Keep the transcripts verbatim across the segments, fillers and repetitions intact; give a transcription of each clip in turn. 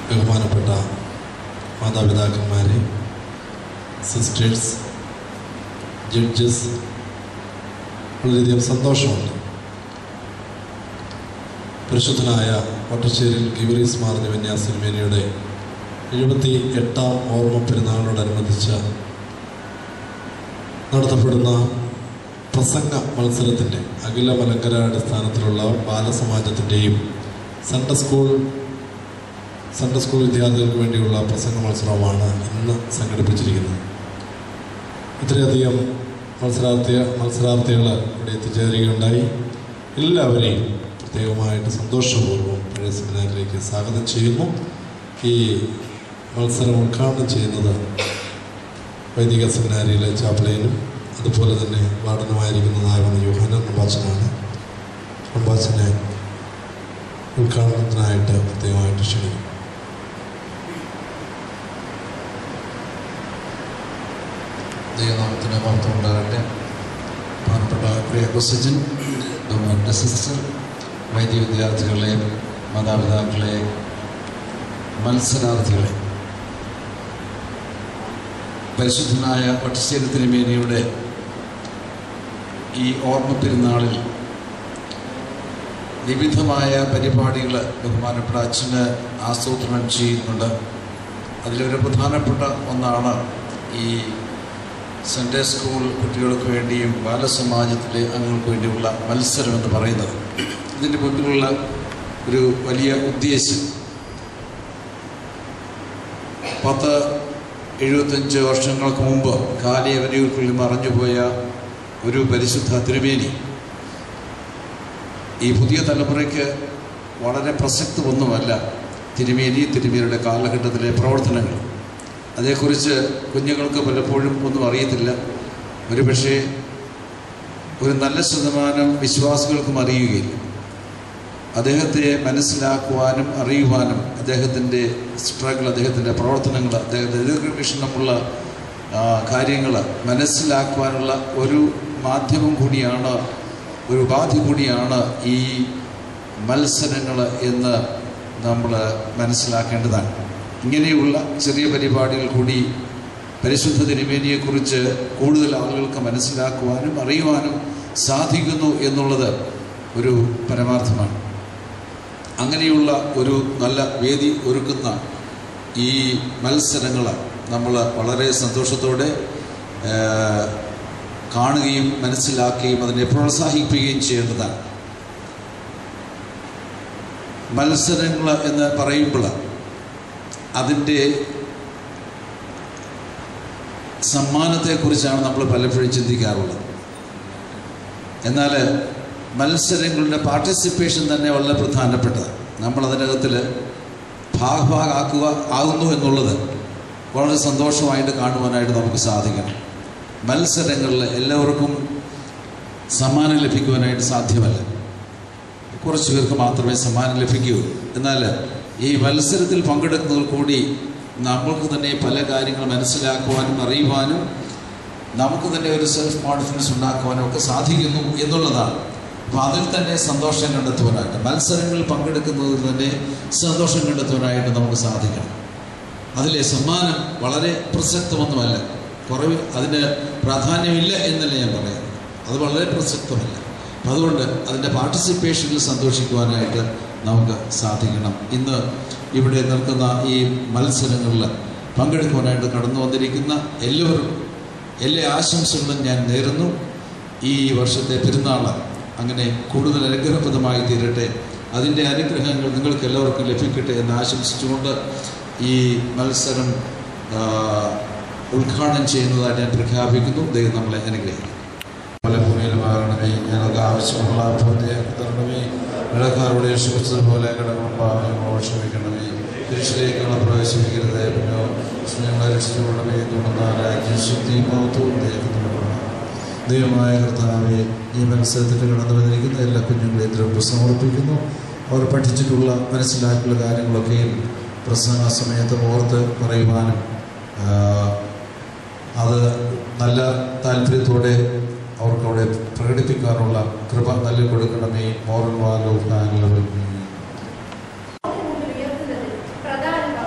ബഹുമാനപ്പെട്ട മാതാപിതാക്കന്മാരെ, sisters, judges, വളരെയധികം സന്തോഷമുണ്ട്. പരിശുദ്ധനായ വട്ടശ്ശേരിൽ ഗിവറീസ് മാർ ദിവന്യാസ് തിരുമേനിയുടെ എഴുപത്തി എട്ടാം ഓർമ്മ പെരുന്നാളിനോടനുബന്ധിച്ച് നടത്തപ്പെടുന്ന പ്രസംഗ മത്സരത്തിൻ്റെ അഖില മലങ്കര അടിസ്ഥാനത്തിലുള്ള ബാലസമാജത്തിൻ്റെയും സൺഡേ സ്കൂൾ സൺഡേ സ്കൂൾ വിദ്യാർത്ഥികൾക്ക് വേണ്ടിയുള്ള പ്രസംഗ മത്സരമാണ് ഇന്ന് സംഘടിപ്പിച്ചിരിക്കുന്നത്. ഇത്രയധികം മത്സരാർത്ഥി മത്സരാർത്ഥികൾ ഇവിടെ എത്തിച്ചേരുകയുണ്ടായി. എല്ലാവരെയും പ്രത്യേകമായിട്ട് സന്തോഷപൂർവ്വം പഴയ സെമിനാറിലേക്ക് സ്വാഗതം ചെയ്യുന്നു. ഈ മത്സരം ഉദ്ഘാടനം ചെയ്യുന്നത് വൈദിക സെമിനാരിയിലെ ചാപ്പലയിലും അതുപോലെ തന്നെ വാർഡനുമായിരിക്കുന്നതായ യോഹന്നാൻ റമ്പാച്ചനാണ്. റമ്പാച്ചനെ ഉദ്ഘാടനത്തിനായിട്ട് പ്രത്യേകമായിട്ട് ക്ഷണിക്കും. ദൈവനാമത്തിന് മഹത്വം ഉണ്ടാകട്ടെ. പ്രധാനപ്പെട്ട പ്രിയ ക്രിസ്ത്യൻ, ബഹുമാനപ്പെട്ട സിസ്റ്റർ, വൈദിക വിദ്യാർത്ഥികളെ, മാതാപിതാക്കളെ, മത്സരാർത്ഥികളെ, പരിശുദ്ധനായ വട്ടശ്ശേരി തിരുമേനിയുടെ ഈ ഓർമ്മ പെരുന്നാളിൽ വിവിധമായ പരിപാടികൾ ബഹുമാനപ്പെട്ട അച്ഛന് ആസൂത്രണം ചെയ്യുന്നുണ്ട്. അതിലൊരു പ്രധാനപ്പെട്ട ഒന്നാണ് ഈ സൺഡേ സ്കൂൾ കുട്ടികൾക്ക് വേണ്ടിയും ബാലസമാജത്തിലെ അംഗങ്ങൾക്ക് വേണ്ടിയുള്ള മത്സരം എന്ന് പറയുന്നത്. ഇതിൻ്റെ മുന്നിലുള്ള ഒരു വലിയ ഉദ്ദേശം പത്ത് എഴുപത്തഞ്ച് വർഷങ്ങൾക്ക് മുമ്പ് കാലിയവനികൾക്കുള്ളിൽ മറഞ്ഞുപോയ ഒരു പരിശുദ്ധ തിരുമേനി ഈ പുതിയ തലമുറയ്ക്ക് വളരെ പ്രസക്തമൊന്നുമല്ല. തിരുമേനി തിരുമേനിയുടെ കാലഘട്ടത്തിലെ പ്രവർത്തനങ്ങൾ അതേക്കുറിച്ച് കുഞ്ഞുങ്ങൾക്ക് പലപ്പോഴും ഒന്നും അറിയത്തില്ല. ഒരുപക്ഷെ ഒരു നല്ല ശതമാനം വിശ്വാസികൾക്കും അറിയുകയില്ല. അദ്ദേഹത്തെ മനസ്സിലാക്കുവാനും അറിയുവാനും അദ്ദേഹത്തിൻ്റെ സ്ട്രഗിൾ, അദ്ദേഹത്തിൻ്റെ പ്രവർത്തനങ്ങൾ, അദ്ദേഹത്തിൻ്റെ ദീർഘവീക്ഷണമുള്ള കാര്യങ്ങൾ മനസ്സിലാക്കുവാനുള്ള ഒരു മാധ്യമം കൂടിയാണ്, ഒരു ഉപാധി കൂടിയാണ് ഈ മത്സരങ്ങൾ എന്ന് നമ്മൾ മനസ്സിലാക്കേണ്ടതാണ്. ഇങ്ങനെയുള്ള ചെറിയ പരിപാടികൾ കൂടി പരിശുദ്ധ തിരുമേനിയെക്കുറിച്ച് കൂടുതൽ ആളുകൾക്ക് മനസ്സിലാക്കുവാനും അറിയുവാനും സാധിക്കുന്നു എന്നുള്ളത് ഒരു പരമാർത്ഥമാണ്. അങ്ങനെയുള്ള ഒരു നല്ല വേദി ഒരുക്കുന്ന ഈ മത്സരങ്ങൾ നമ്മൾ വളരെ സന്തോഷത്തോടെ കാണുകയും മനസ്സിലാക്കുകയും അതിനെ പ്രോത്സാഹിപ്പിക്കുകയും ചെയ്യേണ്ടതാണ്. മത്സരങ്ങൾ എന്ന് പറയുമ്പോൾ അതിൻ്റെ സമ്മാനത്തെക്കുറിച്ചാണ് നമ്മൾ പലപ്പോഴും ചിന്തിക്കാറുള്ളത്. എന്നാൽ മത്സരങ്ങളുടെ പാർട്ടിസിപ്പേഷൻ തന്നെ വളരെ പ്രധാനപ്പെട്ടത്. നമ്മൾ അതിനകത്തിൽ ഭാഗഭാഗാക്കുക ആകുന്നു എന്നുള്ളത് വളരെ സന്തോഷമായിട്ട് കാണുവാനായിട്ട് നമുക്ക് സാധിക്കണം. മത്സരങ്ങളിൽ എല്ലാവർക്കും സമ്മാനം ലഭിക്കുവാനായിട്ട് സാധ്യമല്ല. കുറച്ച് പേർക്ക് മാത്രമേ സമ്മാനം ലഭിക്കുകയുള്ളൂ. എന്നാൽ ഈ മത്സരത്തിൽ പങ്കെടുക്കുന്നതിൽ കൂടി നമ്മൾക്ക് തന്നെ പല കാര്യങ്ങൾ മനസ്സിലാക്കുവാനും അറിയുവാനും നമുക്ക് തന്നെ ഒരു സെൽഫ് കോൺഫിഡൻസ് ഉണ്ടാക്കുവാനും ഒക്കെ സാധിക്കുന്നു എന്നുള്ളതാണ്. അപ്പോൾ അതിൽ തന്നെ സന്തോഷം കണ്ടെത്തുവാനായിട്ട്, മത്സരങ്ങളിൽ പങ്കെടുക്കുന്നതിൽ തന്നെ സന്തോഷം കണ്ടെത്തുവാനായിട്ട് നമുക്ക് സാധിക്കണം. അതിലെ സമ്മാനം വളരെ പ്രസക്തമൊന്നുമല്ല, കുറവ് അതിന് പ്രാധാന്യമില്ല എന്നല്ല ഞാൻ പറയുന്നത്, അത് വളരെ പ്രസക്തമല്ല. അതുകൊണ്ട് അതിൻ്റെ പാർട്ടിസിപ്പേഷനിൽ സന്തോഷിക്കുവാനായിട്ട് നമുക്ക് സാധിക്കണം. ഇന്ന് ഇവിടെ നിൽക്കുന്ന ഈ മത്സരങ്ങളിൽ പങ്കെടുക്കുവാനായിട്ട് കടന്നു വന്നിരിക്കുന്ന എല്ലാവർക്കും എല്ലാ ആശംസകളും ഞാൻ നേരുന്നു. ഈ വർഷത്തെ പെരുന്നാൾ അങ്ങനെ കൂടുതൽ അനുഗ്രഹപ്രദമായി തീരട്ടെ, അതിൻ്റെ അനുഗ്രഹങ്ങൾ നിങ്ങൾക്ക് എല്ലാവർക്കും ലഭിക്കട്ടെ എന്ന് ആശംസിച്ചുകൊണ്ട് ഈ മത്സരം ഉദ്ഘാടനം ചെയ്യുന്നതായിട്ട് ഞാൻ പ്രഖ്യാപിക്കുന്നു. ദൈവം നമ്മളെ അനുഗ്രഹിക്കും. ഫലഭൂമിയിലുമാകണമേ, ഞങ്ങൾക്ക് ആവശ്യമുള്ള തരണമേ, ഇടക്കാരുടെ ക്ഷമിച്ചതുപോലെ കടങ്ങളുണ്ടാകുമ്പോൾ ക്ഷമിക്കണമേ, തിരിച്ചിലേക്ക് ഞങ്ങളെ പ്രവേശിപ്പിക്കരുതേ, പിന്നെ ഞങ്ങളെ രക്ഷിച്ചുകൊള്ളണമേ, തുടർന്നാരാജ്യം ശുദ്ധി മഹത്വവും ദൈവത്തിനുള്ളതാണ്. ദൈവമായ കർത്താവെ, ഈ മത്സരത്തിൽ കടന്നു വന്നിരിക്കുന്ന എല്ലാ കുഞ്ഞുങ്ങളെയും ദ്രവ്യം സമർപ്പിക്കുന്നു. അവർ പഠിച്ചിട്ടുള്ള മനസ്സിലാക്കിയുള്ള കാര്യങ്ങളൊക്കെയും പ്രസംഗ സമയത്ത് ഓർത്ത് പറയുവാനും അത് നല്ല താല്പര്യത്തോടെ അവർക്കവിടെ പ്രകടിപ്പിക്കാനുള്ള കൃപ നൽകി കൊടുക്കണമേ. മോറൽ വാലോ പ്രധാന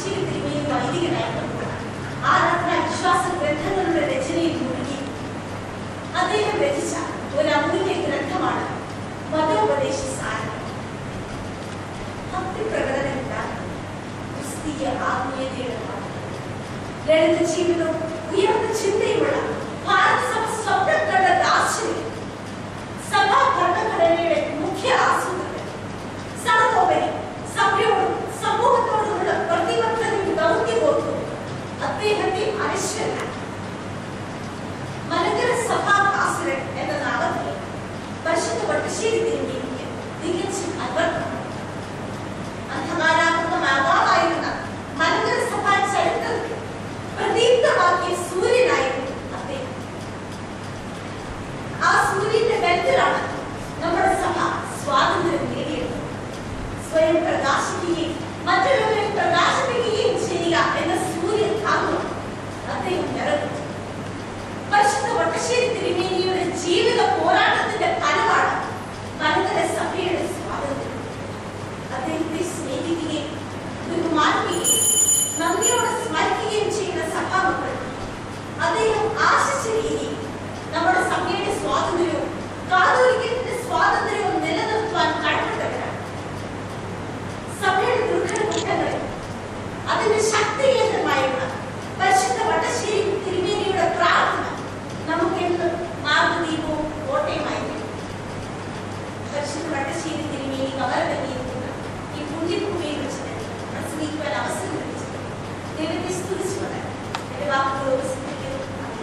പട്ടശ്ശേരി തിരുമേനി വൈദികനായപ്പോൾ ആരാധന വിശ്വാസ ഗ്രന്ഥങ്ങളുടെ രചനയിൽ മുഴുകി. അദ്ദേഹം രചിച്ച ഒരു അമൂല്യ ഗ്രന്ഥമാണ് മതോപദേശസാരം. ഭക്തിപ്രകടനമില്ലാത്ത ക്രിസ്തീയ ആത്മീയതയുടെ ലളിത ജീവിതവും ഉയർന്ന ചിന്തയുമുള്ള ഭാരതസഭ സ്വപ്നം കണ്ട ദാർശനികൻ, സഭാ ഭരണഘടനയുടെ മുഖ്യ ആസൂത്രകൻ, സർവോപരി സഭയോടും സമൂഹത്തോടുമുള്ള പ്രതിബദ്ധതയും ദൗത്യബോധവും അദ്ദേഹത്തെ അനശ്വരനാക്കി. മലങ്കര സഭാഭാസുരൻ എന്ന നാമത്തിൽ പരിശുദ്ധ പട്ടശ്ശേരി തിരുമേനിക്ക് തികച്ചും അന്വർത്ഥമാണ്. അന്ധകാരാകുന്ന മാതാവായിരുന്ന മലങ്കര സഭാ ചരിത്രത്തിൽ പ്രദീപ്തമാക്കിയ സൂര്യനായിരുന്നു അദ്ദേഹം. ആ സൂര്യന്റെ ബലത്തിലാണ് നമ്മുടെ സഭ സ്വാതന്ത്ര്യം നേടിയെടുത്തത്. സ്വയം പ്രകാശിക്കുകയും മറ്റുള്ളവരെ പ്രകാശിപ്പിക്കുകയും ചെയ്യുക എന്ന സൂര്യധാമം അദ്ദേഹം നിറഞ്ഞു. പരിശുദ്ധ പട്ടശ്ശേരി തിരുമേനിയുടെ ജീവിത പോരാട്ടത്തിന്റെ ഫലമാണ് മലങ്കര സഭയുടെ സ്വാതന്ത്ര്യം. അദ്ദേഹത്തെ സ്നേഹിക്കുകയും ബഹുമാനിക്കുകയും നന്ദിയോടെ സ്മരിക്കുകയും ചെയ്യുന്ന സഭാമക്കൾ അദ്ദേഹം ആശിച്ച രീതിയിൽ നമ്മുടെ സഭയുടെ സ്വാതന്ത്ര്യവും കാതോലിക്കത്തിന്റെ സ്വാതന്ത്ര്യവും നിലനിർത്തുവാൻ കടപ്പെട്ടവരാണ്. സഭയുടെ ദുർഘടഘട്ടങ്ങളിൽ അതിന്റെ ശക്തി കേന്ദ്രമായുള്ള പരിശുദ്ധ പട്ടശ്ശേരി തിരുമേനിയുടെ പ്രാർത്ഥന നമുക്കെന്ന് മാർഗദീപവും കോട്ടയുമായിരിക്കും. പരിശുദ്ധ പട്ടശ്ശേരി തിരുമേനി കവറടങ്ങിയിരിക്കുന്ന ഈ പുണ്യഭൂമിയിൽ വെച്ച് പ്രസംഗിക്കുവാൻ അവസരം ലഭിച്ചത് ദൈവത്തെ സ്തുതിച്ചുകൊണ്ട് എന്റെ വാക്കുകൾ ഉപസംഹരിക്കുന്നു.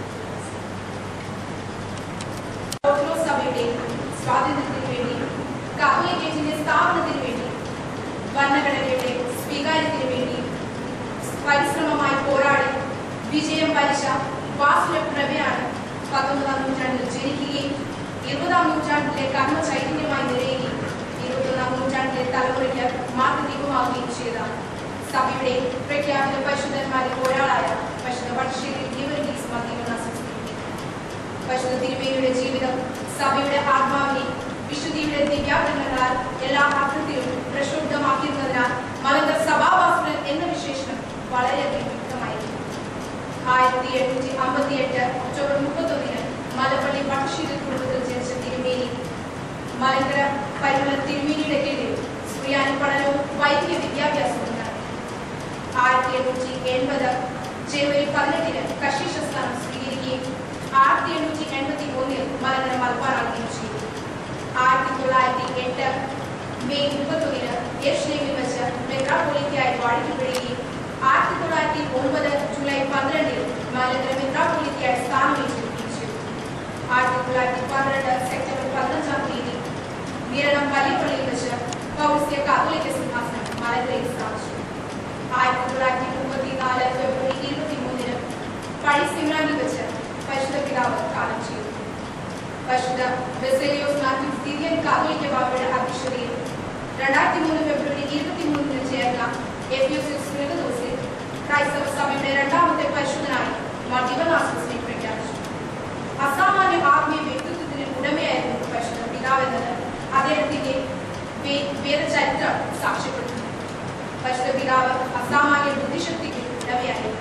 സഭയുടെ സ്വാതന്ത്ര്യത്തിന് വേണ്ടി, കാതോലിക്കത്തിന്റെ സ്ഥാപനത്തിന് വേണ്ടി, ഭരണഘടനയുടെ സ്വീകാര്യത്തിന് വേണ്ടി പരിശ്രമമായി പോരാടി വിജയം വരിച്ച വാസുല പ്രഭയാണ് പത്തൊമ്പതാം നൂറ്റാണ്ടിൽ ജനിക്കുകയും ഇരുപതാം നൂറ്റാണ്ടിലെ കർമ്മ ചൈതന്യമായി നിലയുകയും ഇരുപത്തൊന്നാം നൂറ്റാണ്ടിലെ തലമുറയ്ക്ക് മാർഗദീപമാവുകയും ചെയ്ത സഭയുടെ പ്രഖ്യാപിത പരിശുദ്ധന്മാരിൽ ഒരാളായ പരിശുദ്ധ പട്ടശ്ശേരി ഗീവർഗീസ് മർദീവനാസ്. പരിശുദ്ധ തിരുമേനിയുടെ ജീവിതം സഭയുടെ ആത്മാവിനെ വിശുദ്ധിയുടെ ദിവ്യാഗ്രഹങ്ങളാൽ എല്ലാ അർത്ഥത്തിലും പ്രക്ഷുബ്ധമാക്കിയിരുന്നതിനാൽ മലങ്കര സഭാവാസുരൻ എന്ന വിശേഷണം വളരെയധികം വ്യക്തമായിരുന്നു. ആയിരത്തി എണ്ണൂറ്റി അമ്പത്തി എട്ട് ഒക്ടോബർ മുപ്പത്തൊന്നിന് മലപ്പള്ളി പട്ടശ്ശേരി കുടുംബത്തിൽ ജനിച്ച തിരുമേനി മലങ്കര പരിമള തിരുമേനിയുടെ കീഴിൽ സുറിയാനി പഠനവും വൈദിക വിദ്യാഭ്യാസവും നടത്തി. ആയിരത്തി എണ്ണൂറ്റി എൺപത് ജനുവരി പതിനെട്ടിന് കശീശ സ്ഥാനം സ്വീകരിക്കുകയും ആയിരത്തി എണ്ണൂറ്റി എൺപത്തി മൂന്നിൽ മലങ്കര മലബാറാകുകയും ചെയ്തു. ആയിരത്തി തൊള്ളായിരത്തി എട്ട് മെയ് മുപ്പത്തൊന്നിന് യെരുശലേമിൽ വെച്ച് മെത്രാപ്പൊലീത്തയായി വാഴിക്കപ്പെടുകയും ആയിരത്തി തൊള്ളായിരത്തി ഒമ്പത് ജൂലൈ പന്ത്രണ്ടിൽ മലങ്കര മെത്രാപ്പൊലീത്തയായി സ്ഥാനമേൽക്കുകയും ചെയ്തു. ആയിരത്തി തൊള്ളായിരത്തി പന്ത്രണ്ട് സെപ്റ്റംബർ പതിനഞ്ചാം തീയതി വീരണം പള്ളിപ്പള്ളിയിൽ വെച്ച് പൗരസ്ത്യ കാതോലിക്ക സിംഹാസനം മലങ്കരയിൽ സ്ഥാപിച്ചു. ആയിരത്തി തൊള്ളായിരത്തി മുപ്പത്തി നാല് ഫെബ്രുവരി ഇരുപത്തി മൂന്നിന് പഴി സിംറാനിൽ വെച്ച് പരിശുദ്ധ പിതാവ് കാലം ചെയ്തു. പരിശുദ്ധ ബെസേലിയോസ് മാത്യൂസ് സിറിയൻ കാതോലിക്ക ബാബയുടെ അധ്യക്ഷതയിൽ രണ്ടായിരത്തി മൂന്ന് ഫെബ്രുവരി ഇരുപത്തി മൂന്നിന് ചേർന്ന എഫ്യൂസിസ് മെഗദോസിൽ ക്രൈസ്തവ സഭയുടെ രണ്ടാമത്തെ പരിശുദ്ധനായി മർദീവനാസിനെ പ്രഖ്യാപിച്ചു. അസാമാന്യ ആത്മീയ വ്യക്തിത്വത്തിന് ഉടമയായിരുന്നു പരിശുദ്ധ പിതാവ് എന്നത് അദ്ദേഹത്തിന്റെ വേദചരിത്രം സാക്ഷ്യപ്പെടുത്തുന്നു. പരിശുദ്ധ പിതാവ് അസാമാന്യ ബുദ്ധിശക്തിക്ക് ഉടമയായിരുന്നു.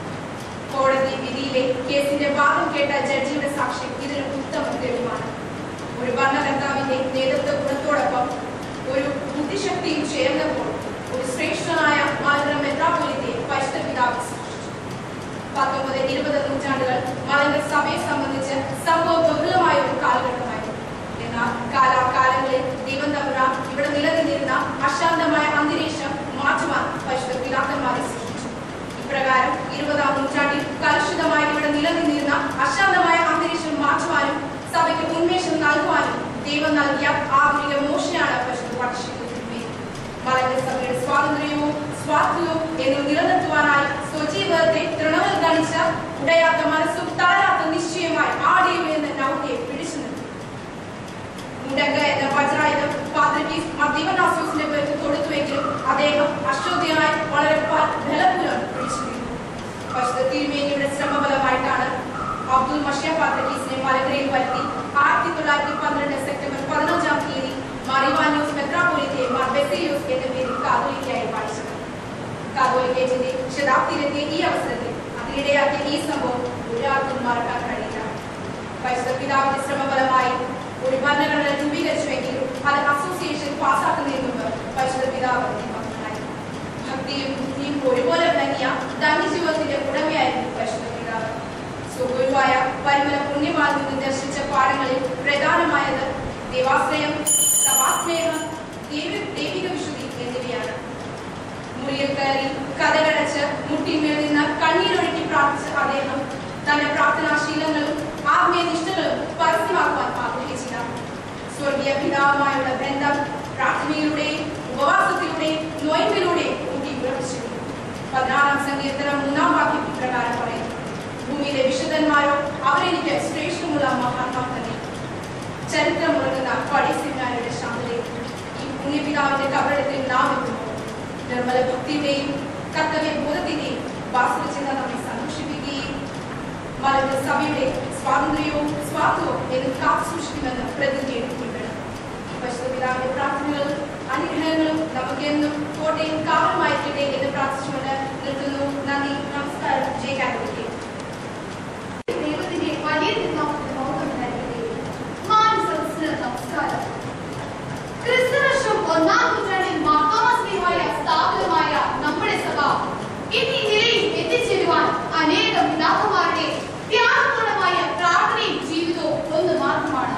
കോടതി വിധിയിലെ കേസിന്റെ വാദം കേട്ട ജഡ്ജിയുടെ സാക്ഷ്യം ഇതിന് ഉത്തമ തെളിവാണ്. ഒരു ഭരണകർത്താവിന്റെ നേതൃത്വ ഗുണത്തോടൊപ്പം ഒരു ബുദ്ധിശക്തിയും ചേർന്നപ്പോൾ ഒരു ശ്രേഷ്ഠനായ മലങ്കര മെത്രാപ്പൊലീത്തയെ പരിശുദ്ധ പിതാവ് സൃഷ്ടിച്ചു. പത്തൊമ്പത് ഇരുപത് നൂറ്റാണ്ടുകൾ മലങ്കര സഭയെ സംബന്ധിച്ച് സംഭവ ബഹുലമായ ഒരു കാലഘട്ടമായിരുന്നു. എന്നാൽ കാലാകാലങ്ങളിൽ ദൈവം തമ്പുരാൻ ഇവിടെ നിലനിന്നിരുന്ന അശാന്തമായ അന്തരീക്ഷം മാറ്റുവാൻ പരിശുദ്ധ പിതാക്കന്മാരെ സൃഷ്ടിച്ചു. ഇപ്രകാരം ഇരുപതാം നൂറ്റാണ്ടിൽ കലുഷിതമായി ഇവിടെ നിലനിന്നിരുന്ന അശാന്തമായ അന്തരീക്ഷം മാറ്റുവാനും സഭയ്ക്ക് ഉന്മേഷം നൽകുവാനും ദൈവം നൽകിയ ആധുനിക മോശയാണ് പരിശുദ്ധ പട്ടശ്ശേരി തിരുമേനി. മലങ്കര സഭയുടെ സ്വാതന്ത്ര്യവും സ്വാർത്ഥവും എന്നിവ നിലനിർത്തുവാനായി സ്വജീവിതത്തെ തൃണവൽ ഗണിച്ച ഉടയാത്ത മനസ്സും തളരാത്ത നിശ്ചയമായി ആടിയുമെന്ന നൗകയെ പിടിച്ചു നിർത്തി. മുണ്ടങ്ക എന്ന വജ്രായുധം പാത്രികീസ് മർദീവനാസിന്റെ പേർക്ക് കൊടുത്തുവെങ്കിലും അദ്ദേഹം അശ്രദ്ധയായി വളരെ ബലപൂർവ്വം പിടിച്ചു നിന്നു. പരിശുദ്ധ തിരുമേനിയുടെ ശ്രമഫലമായിട്ടാണ് അബ്ദുൽ മഷിയ പാത്രികീസിനെ മലങ്കരയിൽ വരുത്തി ആയിരത്തി തൊള്ളായിരത്തി പന്ത്രണ്ട് സെപ്റ്റംബർ പതിനഞ്ചാം തീയതി മറിവാന്യൂസ് മെത്രാപ്പൊലീത്തയെ മാർ ബെസേലിയോസ് എന്ന പേരിൽ കാതോലിക്കയായി വായിച്ചത്. കാതോലിക്ക കാതോലിക്കേറ്റിന്റെ ശതാബ്ദിയിലെത്തിയ ഈ അവസരത്തിൽ അതിനിടയാക്കിയ ഈ സംഭവം ഒരാൾക്കും മറക്കാൻ കഴിയില്ല. പരിശുദ്ധ പിതാവിന്റെ ശ്രമഫലമായി ഒരു ഭരണഘടന രൂപീകരിച്ചുവെങ്കിലും അത് അസോസിയേഷൻ പാസ്സാക്കുന്നതിന് മുമ്പ് പരിശുദ്ധ പിതാവ് നിയമത്തിനായി ഭക്തിയും ബുദ്ധിയും ഒരുപോലെ വിളങ്ങിയ ധന്യജീവിതത്തിന്റെ ഉടമയായിരുന്നു പരിശുദ്ധ പിതാവ്. സ്വഗുരുവായ പരിമല പുണ്യവാനിൽ നിന്ന് ദർശിച്ച പാഠങ്ങളിൽ പ്രധാനമായത് ദേവാശ്രയം, സഭാസ്നേഹം, ദൈവിക വിശുദ്ധി എന്നിവയാണ്. മുറിയിൽ കയറി കഥകടച്ച് മുട്ടിന്മേൽ നിന്ന് കണ്ണീരൊഴുക്കി പ്രാർത്ഥിച്ച അദ്ദേഹം തന്റെ പ്രാർത്ഥനാശീലങ്ങളും ആത്മീയ നിഷ്ഠകളും പരസ്യമാക്കുവാൻ ആഗ്രഹിച്ചില്ല. സ്വർഗീയ പിതാവുമായുള്ള ബന്ധം പ്രാർത്ഥനയിലൂടെയും ഉപവാസത്തിലൂടെയും നോയമ്പിലൂടെയും ഊട്ടി ഉറപ്പിച്ചിരുന്നു. പതിനാറാം സങ്കീർത്തനം മൂന്നാം വാക്യം ഇപ്രകാരം പറയുന്നു: ഭൂമിയിലെ വിശുദ്ധന്മാരോ അവരെനിക്ക് ശ്രേഷ്ഠമുള്ള മഹാത്മാ തന്നെ. ചരിത്രമുറങ്ങുന്ന പടിസിംഗാരുടെ ശാന്തതയിൽ ഈ പുണ്യപിതാവിന്റെ കബറിടത്തിൽ നാം എത്തുമ്പോൾ നിർമ്മല ഭക്തിയുടെയും കർത്തവ്യ ബോധത്തിന്റെയും വാസന നമ്മെ സന്തോഷിപ്പിക്കുകയും മലയാള സഭയുടെ സ്വാതന്ത്ര്യവും സ്വാർത്ഥവും എന്ന് കാത്തു സൂക്ഷിക്കുമെന്ന് പ്രതിജ്ഞ എടുക്കുകയാണ്. പരിശുദ്ധ പിതാവിന്റെ പ്രാർത്ഥനകളും അനുഗ്രഹങ്ങളും നമുക്കെന്നും കോട്ടയും കാവലുമായിരിക്കട്ടെ എന്ന് പ്രാർത്ഥിച്ചുകൊണ്ട് നിർത്തുന്നു. നന്ദി, നമസ്കാരം. ജയ് കാതോലിക്ക. ദൈവത്തിന്റെ വലിയ തിരുനാമത്തിന് മഹത്വം നൽകട്ടെ. മാനസത്തിന് നമസ്കാരം. ക്രിസ്തുവർഷം ഒന്നാം നൂറ്റാണ്ടിൽ മാർത്തോമാസ്ലീഹായ സ്ഥാപിതമായ നമ്മുടെ സഭ ഇന്ന് ഈ നിലയിൽ എത്തിച്ചേരുവാൻ അനേകം പിതാക്കന്മാരുടെ ത്യാഗപൂർണമായ പ്രാർത്ഥനയും ജീവിതവും ഒന്ന് മാത്രമാണ്.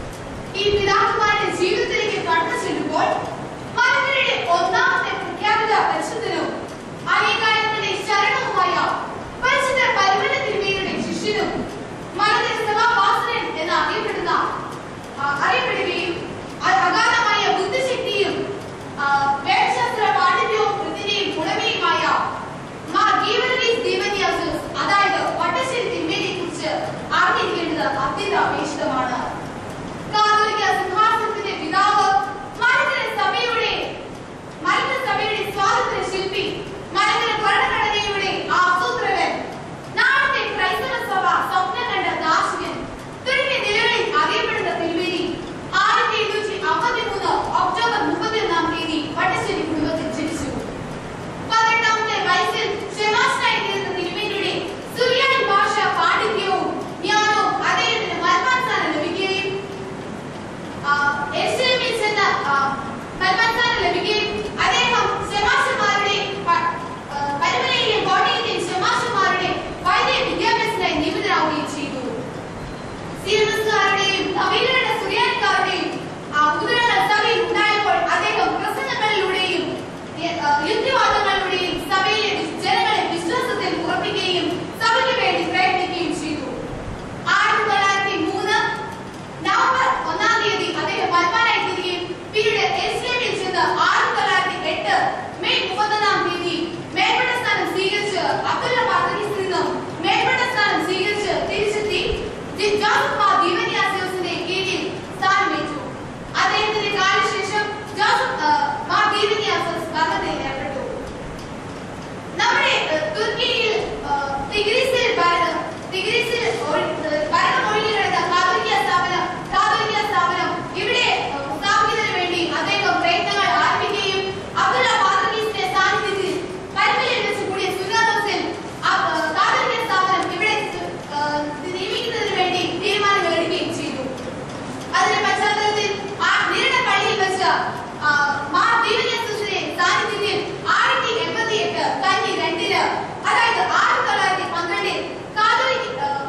ഈ പിതാക്കന്മാരുടെ ജീവിതത്തിലേക്ക് കടന്നു ചെല്ലുമ്പോൾ മലങ്കരയുടെ ഒന്നാമത്തെ പ്രഖ്യാപിത പരിശുദ്ധനും അനേകാലങ്ങളുടെ ശരണവുമായ പരിശുദ്ധ പരിമല തിരുമേനിയുടെ ശിഷ്യനും മലങ്കര സഭാവാസനൻ എന്ന് അറിയപ്പെടുന്ന അറിയപ്പെടുകയും അഗാധമായ ബുദ്ധിശക്തിയും വേദശാസ്ത്ര പാണ്ഡിത്യവും കൃതിയും ഉടമയുമായ മാ ഗീവർഗീസ് ദീവന്യാസോസ്, അതായത് വട്ടശ്ശേരി തിരുമേനിയെ കുറിച്ച് അറിഞ്ഞിരിക്കേണ്ടത് അത്യന്താപേക്ഷിതമാണ്. കാതോലിക്ക സിംഹാസനത്തിന്റെ പിതാവ്, മലങ്കര സഭയുടെ മലങ്കര സഭയുടെ സ്വാതന്ത്ര്യ ശില്പി, മലങ്കര ഭരണഘടനയുടെ ആസൂത്രകൻ, നാളത്തെ ക്രൈസ്തവ സഭ സ്വപ്നം കണ്ട ദാർശനികൻ തുടങ്ങിയ നിലകളിൽ അറിയപ്പെടുന്ന തിരുമേനി ആയിരത്തി എഴുന്നൂറ്റി അമ്പത്തി മൂന്ന് ഒക്ടോബർ മുപ്പത്തിയൊന്നാം തീയതി വട്ടശ്ശേരി കുടുംബത്തിൽ ജനിച്ചു. പതിനെട്ടാമത്തെ വയസ്സിൽ ക്ഷമാശനായി തീർന്ന തിരുമേനിയുടെ സുറിയാനി ഭാഷ പാണ്ഡിത്യവും ജ്ഞാനവും അദ്ദേഹത്തിന് മൽമാൻസാനം ലഭിക്കുകയും എരുശലേമിൽ ചെന്ന് മൽമാൻസാനം ലഭിക്കുകയും അദ്ദേഹം ക്ഷമാശന്മാരുടെ പരിമലയിലെയും കോട്ടയിലെയും ക്ഷമാശന്മാരുടെ വൈദ്യ വിദ്യാഭ്യാസത്തിനായി നിയമിതരാവുകയും ചെയ്തു. സീറോസുകാരുടെയും നവീകരണ സുറിയാനിക്കാരുടെയും ഉദരങ്ങൾ സഭയിൽ ഉണ്ടായപ്പോൾ അദ്ദേഹം പ്രസംഗങ്ങളിലൂടെയും യുക്തിവാദങ്ങളിലൂടെയും സഭയിലെ ജനങ്ങളെ വിശ്വാസത്തിൽ ഉറപ്പിക്കുകയും സഭയ്ക്ക് വേണ്ടി പ്രയത്നിക്കുകയും ചെയ്തു. ആയിരത്തി തൊള്ളായിരത്തി മൂന്ന് നവംബർ ഒന്നാം തീയതി അദ്ദേഹം മൽമാനായി തീരുകയും പിന്നീട് എരുശലേമിൽ ചെന്ന് ആയിരത്തി തൊള്ളായിരത്തി എട്ട് മെയ് മുപ്പത്തൊന്നാം തീയതി മേൽപ്പെട്ട സ്ഥാനം സ്വീകരിച്ച് അബ്ദുള്ള പാത്രീസിൽ നിന്നും മേൽപ്പെട്ട സ്ഥാനം സ്വീകരിച്ച് തിരിച്ചെത്തി ജോസഫ് മാർ ദീവന്യാസോസിന്റെ കീഴിൽ സ്ഥാനമേറ്റു. അദ്ദേഹത്തിന്റെ കാലശേഷം ജോസഫ് മാർ ദീവന്യാസോസ് ഭരണത്തിൽ ഏർപ്പെട്ടു. നമ്മുടെ തുർക്കിയിൽ തിഗ്രിസിൽ തിഗ്രിസിൽ ഭരണമൊഴിഞ്ഞു കിടന്ന കാതോലിക്ക സ്ഥാപനം കാതോലിക്ക സ്ഥാപനം ഇവിടെ സ്ഥാപിക്കുന്നതിന് വേണ്ടി അദ്ദേഹം പ്രയത്നങ്ങൾ ആരംഭിക്കുകയും അബ്ദുള്ള പാത്രീസിന്റെ സാന്നിധ്യത്തിൽ പരിമലയിൽ വെച്ച് കൂടിയ സുന്നാദോസിൽ കാതോലിക്ക സ്ഥാപനം ഇവിടെ നിയമിക്കുന്നതിന് വേണ്ടി തീരുമാനങ്ങൾ എടുക്കുകയും ചെയ്തു. അതിന്റെ പശ്ചാത്തലത്തിൽ ആ നിരണ പള്ളിയിൽ വെച്ച് മാർ ദീവന്യാസോസിന്റെ സാന്നിധ്യത്തിൽ ആയിരത്തി എൺപത്തി എട്ട് കന്നി രണ്ടിന്, അതായത് ആയിരത്തി തൊള്ളായിരത്തി പന്ത്രണ്ടിൽ കാതോലിക്ക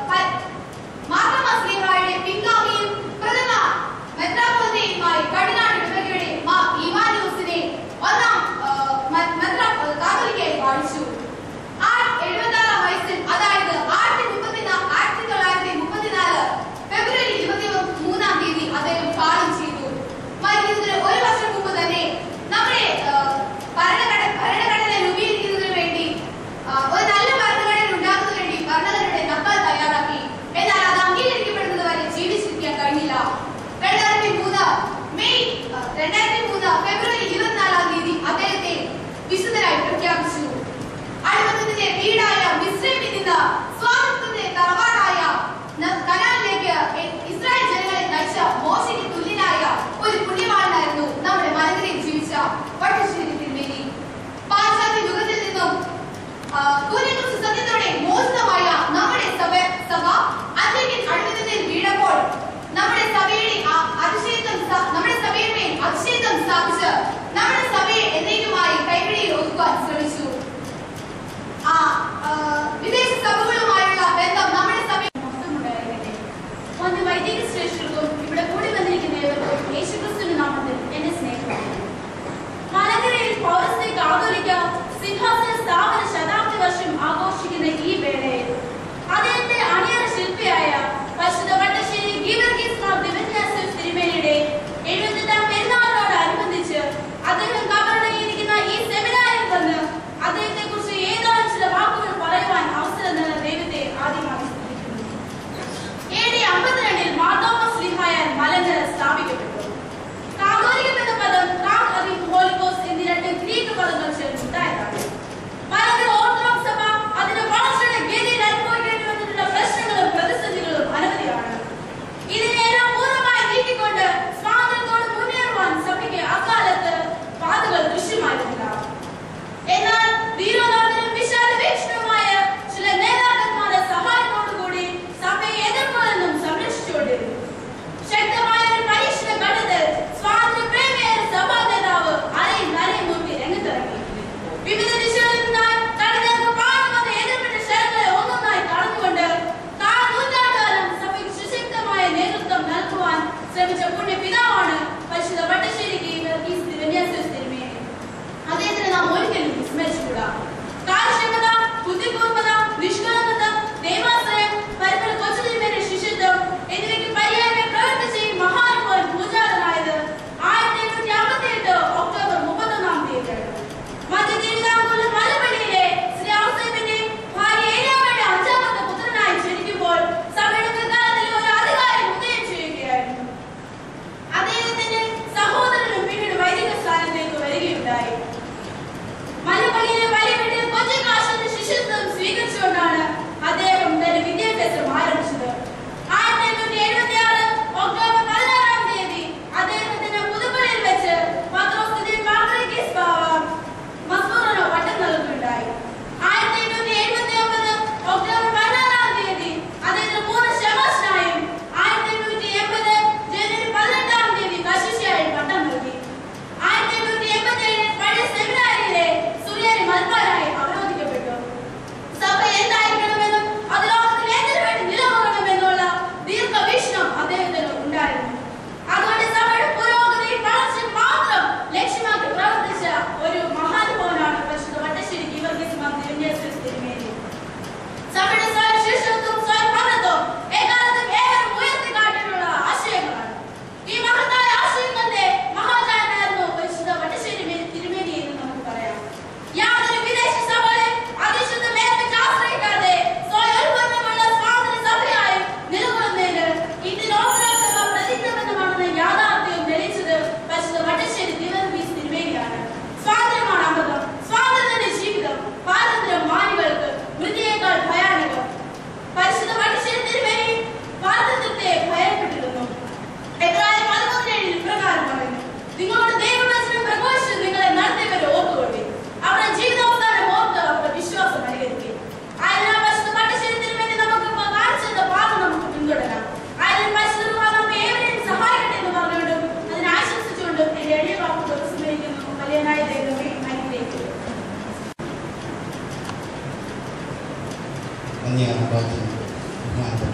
മാർത്തോമാസ്ലീഹായുടെ പിൻഗാമിയും പ്രഥമ മെത്രാപ്പൊലീത്തയുമായി കടിനാട് ഇടവകയുടെ മാർ ഇവാനിയോസിനെ ഒന്നാം കാതോലിക്കയായി വാഴിച്ചു. എഴുപത്താറാം വയസ്സിൽ, അതായത് ആയിരത്തി മുപ്പത്തി ആയിരത്തി തൊള്ളായിരത്തി മുപ്പത്തിനാല് ഫെബ്രുവരി ഇരുപത്തി മൂന്നാം തീയതി അദ്ദേഹം കാലം ചെയ്തു. മരിക്കുന്നതിന് ഒരു വർഷം മുമ്പ് തന്നെ നമ്മുടെ ഭരണഘടന ഭരണഘടന രൂപീകരിക്കുന്നതിന് വേണ്ടി ഒരു നല്ല ഭരണഘടന ഉണ്ടാക്കുന്നതിന് വേണ്ടി ഭരണഘടനയുടെ നക്കൽ തയ്യാറാക്കി. എന്നാൽ അത് അംഗീകരിക്കപ്പെടുന്നത് വരെ ജീവിച്ചിരിക്കാൻ കഴിഞ്ഞില്ല. രണ്ടായിരത്തി മൂന്ന് മെയ് രണ്ടായിരത്തി മൂന്ന് ഫെബ്രുവരി ഇരുപത്തിനാലാം തീയതി അദ്ദേഹത്തെ വിശുദ്ധരായി പ്രഖ്യാപിച്ചു. അടിമത്തത്തിന്റെ വീടായ മിസ്രൈമിൽ നിന്ന് സ്വാതന്ത്ര്യത്തിന്റെ തറവാടായ കനാനിലേക്ക് ഇസ്രായേൽ ജനങ്ങളെ നയിച്ച മോശയ്ക്ക് തുല്യനായ ഒരു പുണ്യവാളനായിരുന്നു നമ്മുടെ മലങ്കരയിൽ ജീവിച്ച വട്ടശ്ശേരി തിരുമേനി. പാശ്ചാത്യ യുഗത്തിൽ നിന്നും നന്ദി ആരാധന ബഹുമാനപ്പെട്ട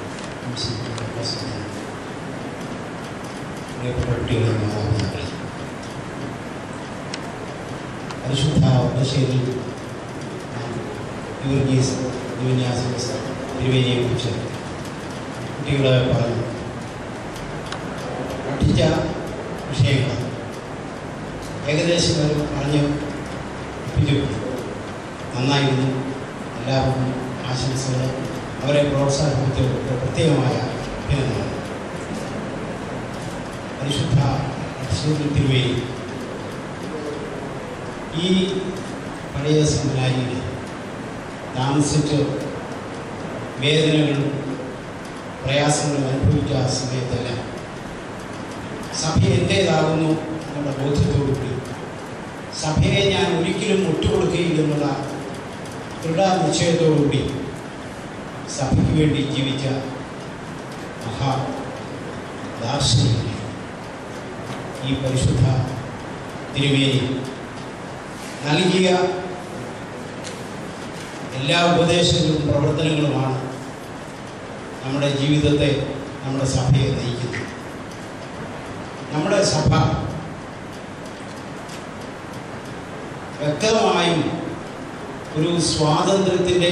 പ്രിയപ്പെട്ട കുട്ടികളെ മാതാപിതാക്കളെ, പരിശുദ്ധ വടശ്ശേരി യൂർഗീസ് യുവന്യാസ തിരുവേനിയെ കുറിച്ച് കുട്ടികളെ പറഞ്ഞു. പഠിച്ച വിഷയങ്ങൾ ഏകദേശം അവർ പറഞ്ഞു ഒപ്പിച്ചു. നന്നായിരുന്നു. എല്ലാവർക്കും ആശംസകൾ. അവരെ പ്രോത്സാഹിപ്പിച്ച പ്രത്യേകമായ അഭിനന്ദനം. പരിശുദ്ധ തിരുവേനി ഈ പഴയ സെമിനാരിയിൽ താമസിച്ച് വേദനകളും പ്രയാസങ്ങളും അനുഭവിച്ച സമയത്തെല്ലാം സഭ എൻ്റേതാകുന്നു എന്നുള്ള ബോധ്യത്തോടുകൂടി സഭയെ ഞാൻ ഒരിക്കലും ഒറ്റുകൊടുക്കുകയില്ലെന്നുള്ള ദൃഢനിശ്ചയത്തോടുകൂടി സഭയ്ക്ക് വേണ്ടി ജീവിച്ച മഹാ ദാർശനികനെ ഈ പരിശുദ്ധ തിരുവേനി നൽകിയ എല്ലാ ഉപദേശങ്ങളും പ്രവർത്തനങ്ങളുമാണ് നമ്മുടെ ജീവിതത്തെ, നമ്മുടെ സഭയെ നയിക്കുന്നത്. നമ്മുടെ സഭ വ്യക്തമായും ഒരു സ്വാതന്ത്ര്യത്തിൻ്റെ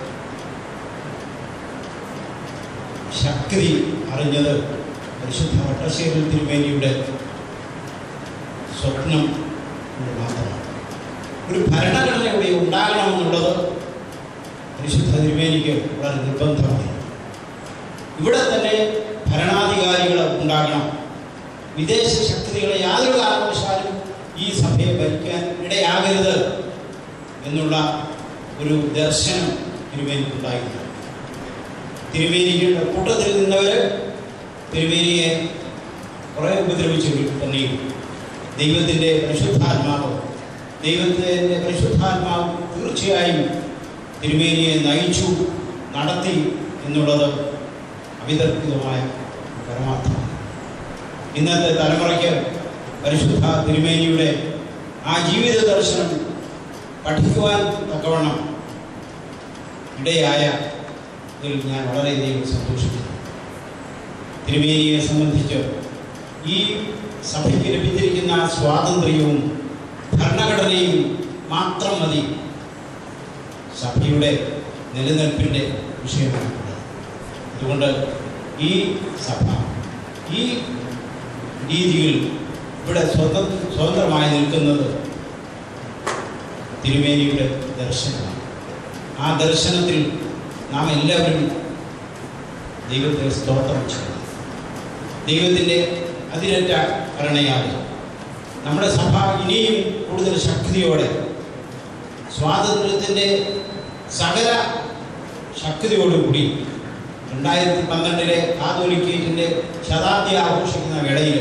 ശക്തി അറിഞ്ഞത് പരിശുദ്ധ വട്ടശ്ശേരി തിരുമേനിയുടെ സ്വപ്നം കൊണ്ട് മാത്രമാണ്. ഒരു ഭരണഘടന ഇവിടെ ഉണ്ടാകണമെന്നുള്ളത് പരിശുദ്ധ തിരുമേനിക്ക് വളരെ നിർബന്ധമായി. ഇവിടെ തന്നെ ഭരണാധികാരികൾ ഉണ്ടാകണം. വിദേശ ശക്തികളെ യാതൊരു കാരണവശാലും ഈ സഭയെ ഭരിക്കാൻ ഇടയാകരുത് എന്നുള്ള ഒരു ദർശനം തിരുമേനിക്കുണ്ടായിരുന്നു. തിരുമേനിയുടെ കൂട്ടത്തിൽ നിന്നവർ തിരുമേനിയെ കുറേ ഉപദ്രവിച്ചെങ്കിൽ തന്നെയും ദൈവത്തിൻ്റെ പരിശുദ്ധാത്മാവ് ദൈവത്തിൻ്റെ പരിശുദ്ധാത്മാവ് തീർച്ചയായും തിരുമേനിയെ നയിച്ചു, നടത്തി എന്നുള്ളത് അവിതർക്കിതമായ പരമാർത്ഥമാണ്. ഇന്നത്തെ തലമുറയ്ക്ക് പരിശുദ്ധ തിരുമേനിയുടെ ആ ജീവിത ദർശനം പഠിക്കുവാൻ തക്കവണ്ണം ഇടയായ ഇതിൽ ഞാൻ വളരെയധികം സന്തോഷിക്കുന്നു. തിരുമേനിയെ സംബന്ധിച്ച് ഈ സഭയ്ക്ക് ലഭിച്ചിരിക്കുന്ന സ്വാതന്ത്ര്യവും ഭരണഘടനയും മാത്രം മതി സഭയുടെ നിലനിൽപ്പിൻ്റെ വിഷയമാണ്. അതുകൊണ്ട് ഈ സഭ ഈ രീതിയിൽ ഇവിടെ സ്വതന്ത്ര സ്വതന്ത്രമായി നിൽക്കുന്നത് തിരുമേനിയുടെ ദർശനമാണ്. ആ ദർശനത്തിൽ നാം എല്ലാവരും ദൈവത്തെ സ്തോത്രം ചെയ്യണം. ദൈവത്തിൻ്റെ അതിരറ്റ കരുണയാൽ നമ്മുടെ സഭ ഇനിയും കൂടുതൽ ശക്തിയോടെ സ്വാതന്ത്ര്യത്തിൻ്റെ സകല ശക്തിയോടുകൂടി രണ്ടായിരത്തി പന്ത്രണ്ടിലെ കാതോലിക്കേറ്റിൻ്റെ ശതാബ്ദി ആഘോഷിക്കുന്ന വേളയിൽ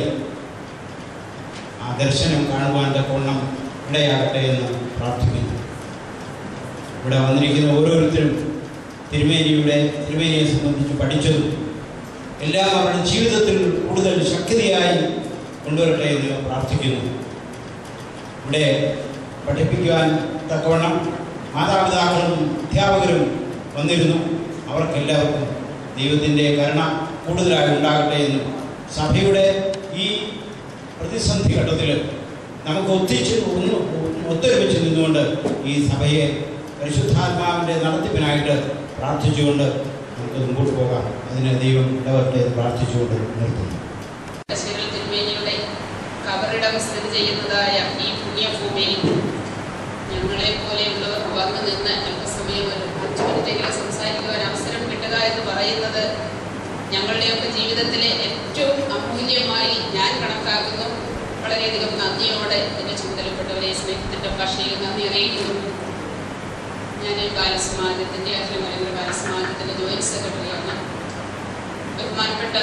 ആ ദർശനം കാണുവാൻ തക്കവണ്ണം ഇടയാകട്ടെ എന്ന് പ്രാർത്ഥിക്കുന്നു. ഇവിടെ വന്നിരിക്കുന്ന ഓരോരുത്തരും തിരുമേനിയുടെ തിരുമേനിയെ സംബന്ധിച്ച് പഠിച്ചതും എല്ലാം അവരുടെ ജീവിതത്തിൽ കൂടുതൽ ശക്തിയായി കൊണ്ടുവരട്ടെ എന്ന് പ്രാർത്ഥിക്കുന്നു. ഇവിടെ പഠിപ്പിക്കുവാൻ തക്കവണ്ണം മാതാപിതാക്കളും അധ്യാപകരും വന്നിരുന്നു. അവർക്കെല്ലാവർക്കും ദൈവത്തിൻ്റെ കരുണ കൂടുതലായി ഉണ്ടാകട്ടെ എന്നും സഭയുടെ ഈ പ്രതിസന്ധി ഘട്ടത്തിൽ നമുക്ക് ഒത്തിച്ച് ഒന്ന് ഒത്തൊരുമിച്ച് നിന്നുകൊണ്ട് ഈ സഭയെ പരിശുദ്ധാത്മാവിൻ്റെ നടത്തിപ്പിനായിട്ട് പ്രാർത്ഥിച്ചുകൊണ്ട് നമുക്ക് മുമ്പോട്ട് പോകാം. അതിന് ദൈവം ഇടവട്ടെ പ്രാർത്ഥിച്ചുകൊണ്ട് നിർത്തുന്നു. തിരുമേനിയുടെ കബറിടം സ്ഥിതി ചെയ്യുന്നതായ ഈ പുണ്യഭൂമിയിൽ ഞങ്ങളെ പോലെയുള്ളവർ വന്നു നിന്ന് അല്പസമയം ഒരു അഞ്ചു മിനിറ്റെങ്കിലും സംസാരിക്കുവാൻ അവസരം കിട്ടുക എന്ന് പറയുന്നത് ഞങ്ങളുടെയൊക്കെ ജീവിതത്തിലെ ഏറ്റവും അമൂല്യമായി ഞാൻ കണക്കാക്കുന്നു. വളരെയധികം നന്ദിയോടെ എൻ്റെ ചുമതലപ്പെട്ടവരെ സ്നേഹത്തിൻ്റെ ഭാഷയിൽ നന്ദി അറിയിക്കുന്നു. ഞാൻ ബാലസമാജത്തിൻ്റെ അഖില മലങ്കര ബാലസമാജത്തിൻ്റെ ജോയിൻറ്റ് സെക്രട്ടറിയാണ്. ബഹുമാനപ്പെട്ട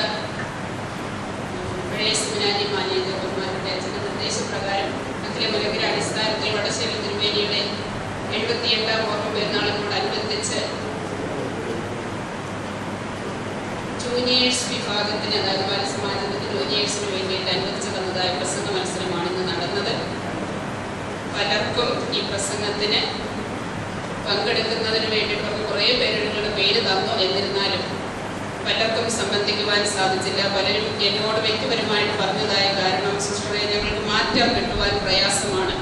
പഴയ സെമിനാരി മാനേജർ ബഹുമാനപ്പെട്ട അച്ഛൻ്റെ നിർദ്ദേശപ്രകാരം അഖില മലങ്കര അടിസ്ഥാനത്തിൽ വടശ്ശേരി തിരുമേനിയുടെ എഴുപത്തിയെട്ടാം ഓർമ്മ പെരുന്നാളിനോടനുബന്ധിച്ച് ജൂനിയേഴ്സ് വിഭാഗത്തിന്, അതായത് ബാലസമാജത്തിൻ്റെ ജൂനിയേഴ്സിന് വേണ്ടിയിട്ട് അനുവദിച്ചു തന്നതായ പ്രസംഗ മത്സരമാണ് ഇന്ന് നടന്നത്. പലർക്കും ഈ പ്രസംഗത്തിന് പങ്കെടുക്കുന്നതിന് വേണ്ടിയിട്ട് നമുക്ക് കുറേ പേര് നിങ്ങളുടെ പേര് തന്നു. എന്നിരുന്നാലും പലർക്കും സംബന്ധിക്കുവാൻ സാധിച്ചില്ല. പലരും എന്നോട് വ്യക്തിപരമായിട്ട് പറഞ്ഞതായ കാരണം സിസ്റ്ററെ ഞങ്ങൾക്ക് മാറ്റം കിട്ടുവാൻ പ്രയാസമാണ്.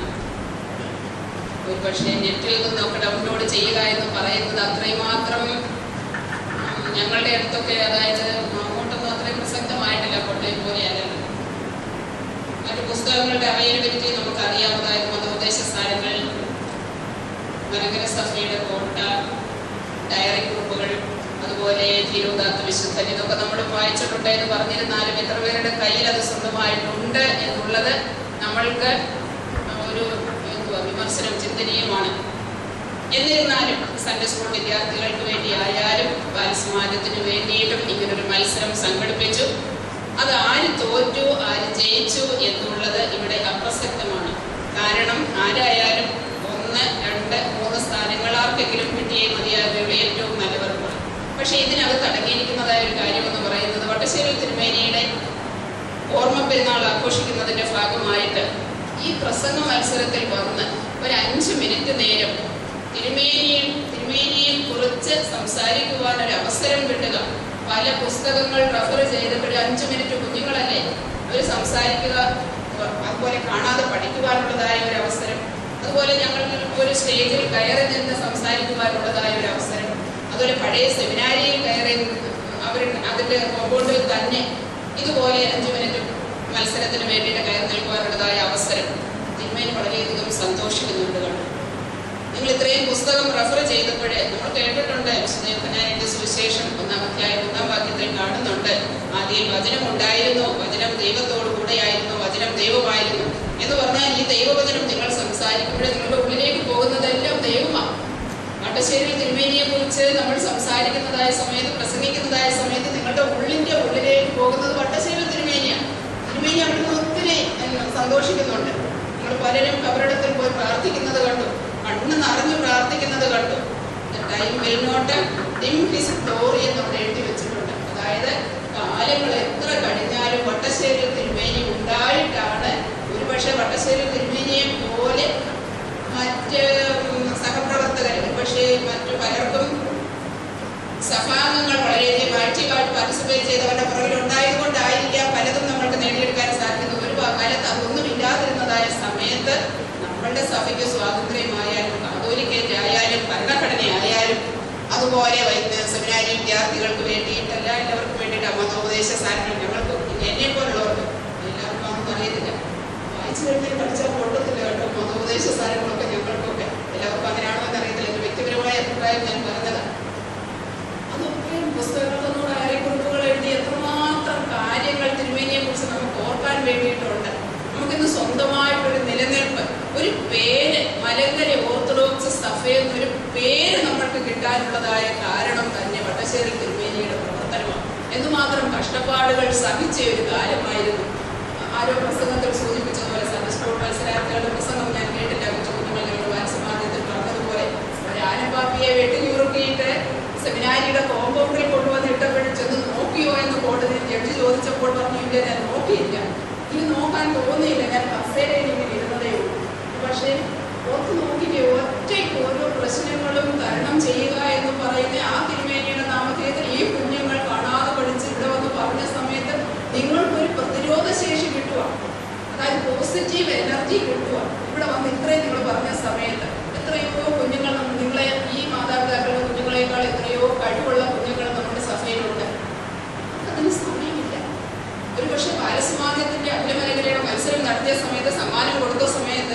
ഒരു പക്ഷേ നെറ്റിൽ നിന്നൊക്കെ ഡൗൺലോഡ് ചെയ്യുക എന്ന് പറയുന്നത് അത്രയും മാത്രം ഞങ്ങളുടെ അടുത്തൊക്കെ, അതായത് അങ്ങോട്ടൊന്നും അത്രയും പ്രസക്തമായിട്ടില്ല. കോട്ടയം പോലെയല്ലല്ലോ. മറ്റു പുസ്തകങ്ങളുടെ അവൈലബിലിറ്റി നമുക്കറിയാവുന്നതായ മതോപദേശ സ്ഥാനങ്ങൾ, മലങ്കര സഭയുടെ കോട്ട, ഡയറി ഗ്രൂപ്പുകൾ, അതുപോലെ തിരുവിതാത്ത വിശുദ്ധൻ, ഇതൊക്കെ നമ്മൾ വായിച്ചിട്ടുണ്ട് എന്ന് പറഞ്ഞിരുന്നാലും എത്ര പേരുടെ കയ്യിൽ അത് സ്വന്തമായിട്ടുണ്ട് എന്നുള്ളത് നമ്മൾക്ക് ഒരു എന്തുവാ വിമർശനം ചിന്തനീയമാണ്. എന്നിരുന്നാലും സൺഡേ സ്കൂൾ വിദ്യാർത്ഥികൾക്ക് വേണ്ടി ആയാലും ബാലസമാജത്തിന് വേണ്ടിയിട്ടും ഇങ്ങനൊരു മത്സരം സംഘടിപ്പിച്ചു. അത് ആര് തോറ്റു ആര് ജയിച്ചു എന്നുള്ളത് ഇവിടെ അപ്രസക്തമാണ്. കാരണം ആരായാലും ഒന്ന് രണ്ട് മൂന്ന് സ്ഥാനങ്ങൾ ആർക്കെങ്കിലും കിട്ടിയേ മതിയാകുകയുള്ളൂ, ഏറ്റവും നല്ലവർക്കാണ്. പക്ഷേ ഇതിനകത്ത് അടങ്ങിയിരിക്കുന്നതായ ഒരു കാര്യം എന്ന് പറയുന്നത് വട്ടശ്ശേരി തിരുമേനിയുടെ ഓർമ്മ പെരുന്നാൾ ആഘോഷിക്കുന്നതിൻ്റെ ഭാഗമായിട്ട് ഈ പ്രസംഗ മത്സരത്തിൽ വന്ന് ഒരു അഞ്ച് മിനിറ്റ് നേരം തിരുമേനിയും തിരുമേനിയെ കുറിച്ച് സംസാരിക്കുവാൻ ഒരു അവസരം കിട്ടുക. പല പുസ്തകങ്ങൾ റെഫർ ചെയ്തിട്ട് ഒരു അഞ്ച് മിനിറ്റ് കുഞ്ഞുങ്ങളല്ലേ അവർ സംസാരിക്കുക, അതുപോലെ കാണാതെ പഠിക്കുവാനുള്ളതായ ഒരു അവസരം, അതുപോലെ ഞങ്ങൾക്ക് ഒരു സ്റ്റേജിൽ കയറി നിന്ന് സംസാരിക്കുവാനുള്ളതായ ഒരു അവസരം, അതുപോലെ പഴയ സെമിനാരിയിൽ കയറി അവർ അതിൻ്റെ കോമ്പൗണ്ടിൽ തന്നെ ഇതുപോലെ അഞ്ച് മിനിറ്റ് മത്സരത്തിന് വേണ്ടിയിട്ട് കയറി നിൽക്കുവാനുള്ളതായ അവസരം തിരുമേനി വളരെയധികം സന്തോഷിക്കുന്നുണ്ട്. കണ്ടു നിങ്ങൾ ഇത്രയും പുസ്തകം റെഫർ ചെയ്തപ്പോഴേ നമ്മൾ കേട്ടിട്ടുണ്ട്, വിശുദ്ധ സുവിശേഷം ഒന്നാം അധ്യായം ഒന്നാം വാക്യത്തിൽ കാണുന്നുണ്ട്, ആദ്യം വചനം ഉണ്ടായിരുന്നു, വചനം ദൈവത്തോടു കൂടെയായിരുന്നു, വചനം ദൈവമായിരുന്നു എന്ന് പറഞ്ഞാൽ ഈ ദൈവവചനം നിങ്ങൾ സംസാരിക്കുമ്പോഴേ നിങ്ങളുടെ ഉള്ളിലേക്ക് പോകുന്നതെല്ലാം ദൈവമാണ്. വട്ടശ്ശേരി തിരുമേനിയെ കുറിച്ച് നമ്മൾ സംസാരിക്കുന്നതായ സമയത്ത്, പ്രസംഗിക്കുന്നതായ സമയത്ത് നിങ്ങളുടെ ഉള്ളിൻ്റെ ഉള്ളിലേക്ക് പോകുന്നത് വട്ടശ്ശേരി തിരുമേനിയാണ്. തിരുമേനി അവിടുന്ന് ഒത്തിരി സന്തോഷിക്കുന്നുണ്ട്. നിങ്ങൾ പലരും കബറിടത്തിൽ പോയി പ്രാർത്ഥിക്കുന്നത് കണ്ടു, കണ്ണ് നിറഞ്ഞു പ്രാർത്ഥിക്കുന്നത് കണ്ടു. Time will not dim his glory എന്ന് അവിടെ എഴുതി വെച്ചിട്ടുണ്ട്. അതായത് കാലങ്ങൾ എത്ര കഴിഞ്ഞാലും വട്ടശ്ശേരി തിരുമേനി ഉണ്ടായിട്ടാണ് ഒരുപക്ഷെ വട്ടശ്ശേരി തിരുമേനിയെ പോലെ മറ്റ് സഹപ്രവർത്തകർ, ഒരുപക്ഷെ മറ്റു പലർക്കും സഭാംഗങ്ങൾ വളരെയധികം ആക്റ്റീവായിട്ട് പാർട്ടിസിപ്പേറ്റ് ചെയ്തവരുടെ പുറകിൽ ഉണ്ടായതുകൊണ്ടായിരിക്കാം പലതും നമ്മൾക്ക് നേടിയെടുക്കാൻ സാധിക്കുന്നു. ഒരു കാലത്ത് അതൊന്നും ഇല്ലാതിരുന്നതായ സമയത്ത് നമ്മളുടെ സഭയ്ക്ക് സ്വാതന്ത്ര്യമായാലും കാതോലിക്കയായാലും ഭരണഘടനയായാലും അതുപോലെ സെമിനാരി വിദ്യാർത്ഥികൾക്ക് വേണ്ടിയിട്ടല്ല, എല്ലാവർക്കും വേണ്ടിയിട്ട് മതോപദേശ സ്ഥാനങ്ങൾ ഞങ്ങൾക്ക് എന്നെ പോലുള്ളവർക്ക് എല്ലാവർക്കും അതൊന്നും അറിയത്തില്ല, വായിച്ചു കഴിഞ്ഞാൽ പഠിച്ചാൽ കൊള്ളത്തില്ല കേട്ടോ. മതോപദേശ സ്ഥാനങ്ങളൊക്കെ ഞങ്ങൾക്കൊക്കെ എല്ലാവർക്കും അങ്ങനെയാണോ എന്ന് അറിയത്തില്ല. എൻ്റെ വ്യക്തിപരമായ അഭിപ്രായം ഞാൻ പറഞ്ഞത് അതൊക്കെ പുസ്തകങ്ങളോട് അയൽക്കുറിപ്പുകൾ എഴുതി എത്രമാത്രം കാര്യങ്ങൾ തിരുമേനിയെ കുറിച്ച് നമുക്ക് ഓർക്കാൻ വേണ്ടിയിട്ടുണ്ട്. നമുക്കിന്ന് സ്വന്തമായിട്ടൊരു നിലനിൽപ്പ്, ഒരു പേര്, മലങ്കര ഓർത്തഡോക്സ് സഭ എന്നൊരു പേര് നമ്മൾക്ക് കിട്ടാനുള്ളതായ കാരണം തന്നെ വട്ടശ്ശേരി തിരുമേനിയുടെ പ്രവർത്തനമാണ്. എന്തുമാത്രം കഷ്ടപ്പാടുകൾ സഹിച്ച ഒരു കാലമായിരുന്നു. ആരോ പ്രസംഗത്തിൽ സൂചിപ്പിച്ചതുപോലെ സൺഡേ സ്കൂൾ മത്സരാർത്ഥികളുടെ പ്രസംഗം ഞാൻ കേട്ടില്ല. കുഞ്ഞുങ്ങളുടെ ബാലസമാജത്തിൽ പറഞ്ഞതുപോലെ ഒരു ആനപ്പാപ്പിയെ വെട്ടിഞ്ഞുറുക്കിയിട്ട് സെമിനാരിയുടെ കോമ്പൗണ്ടിൽ കൊണ്ടുവന്നിട്ടപ്പോഴും ചെന്ന് നോക്കിയോ എന്ന് കോടതി ജഡ്ജി ചോദിച്ചപ്പോൾ പറഞ്ഞു, ഇല്ല ഞാൻ നോക്കിയില്ല, ഇനി നോക്കാൻ തോന്നിയില്ല, ഞാൻ കസേരയിൽ ഇങ്ങനെ ഇരുന്നതേ ഉള്ളൂ. പക്ഷേ ഓർത്ത് നോക്കിക്കേ, ഒറ്റയ്ക്ക് ഓരോ പ്രശ്നങ്ങളും തരണം ചെയ്യുക എന്ന് പറയുന്ന ആ തിരുമേനിയുടെ നാമധേയത്തിൽ ഈ കുഞ്ഞുങ്ങൾ കാണാതെ പഠിച്ച് ഇവിടെ വന്ന് പറഞ്ഞ സമയത്ത് നിങ്ങൾക്കൊരു പ്രതിരോധ ശേഷി കിട്ടുക, അതായത് പോസിറ്റീവ് എനർജി കിട്ടുക. ഇവിടെ വന്ന് ഇത്രയും നിങ്ങൾ പറഞ്ഞ സമയത്ത് എത്രയോ കുഞ്ഞുങ്ങൾ, നിങ്ങളെ ഈ മാതാപിതാക്കളുടെ കുഞ്ഞുങ്ങളെക്കാൾ എത്രയോ കഴിവുള്ള കുഞ്ഞുങ്ങൾ നമ്മുടെ സഭയിലുണ്ട്. അതിന് സമയമില്ല. ഒരു പക്ഷേ ബാലസമാജത്തിന്റെ അഖിലമലങ്കരയുടെ മത്സരം നടത്തിയ സമയത്ത്, സമ്മാനം കൊടുത്ത സമയത്ത്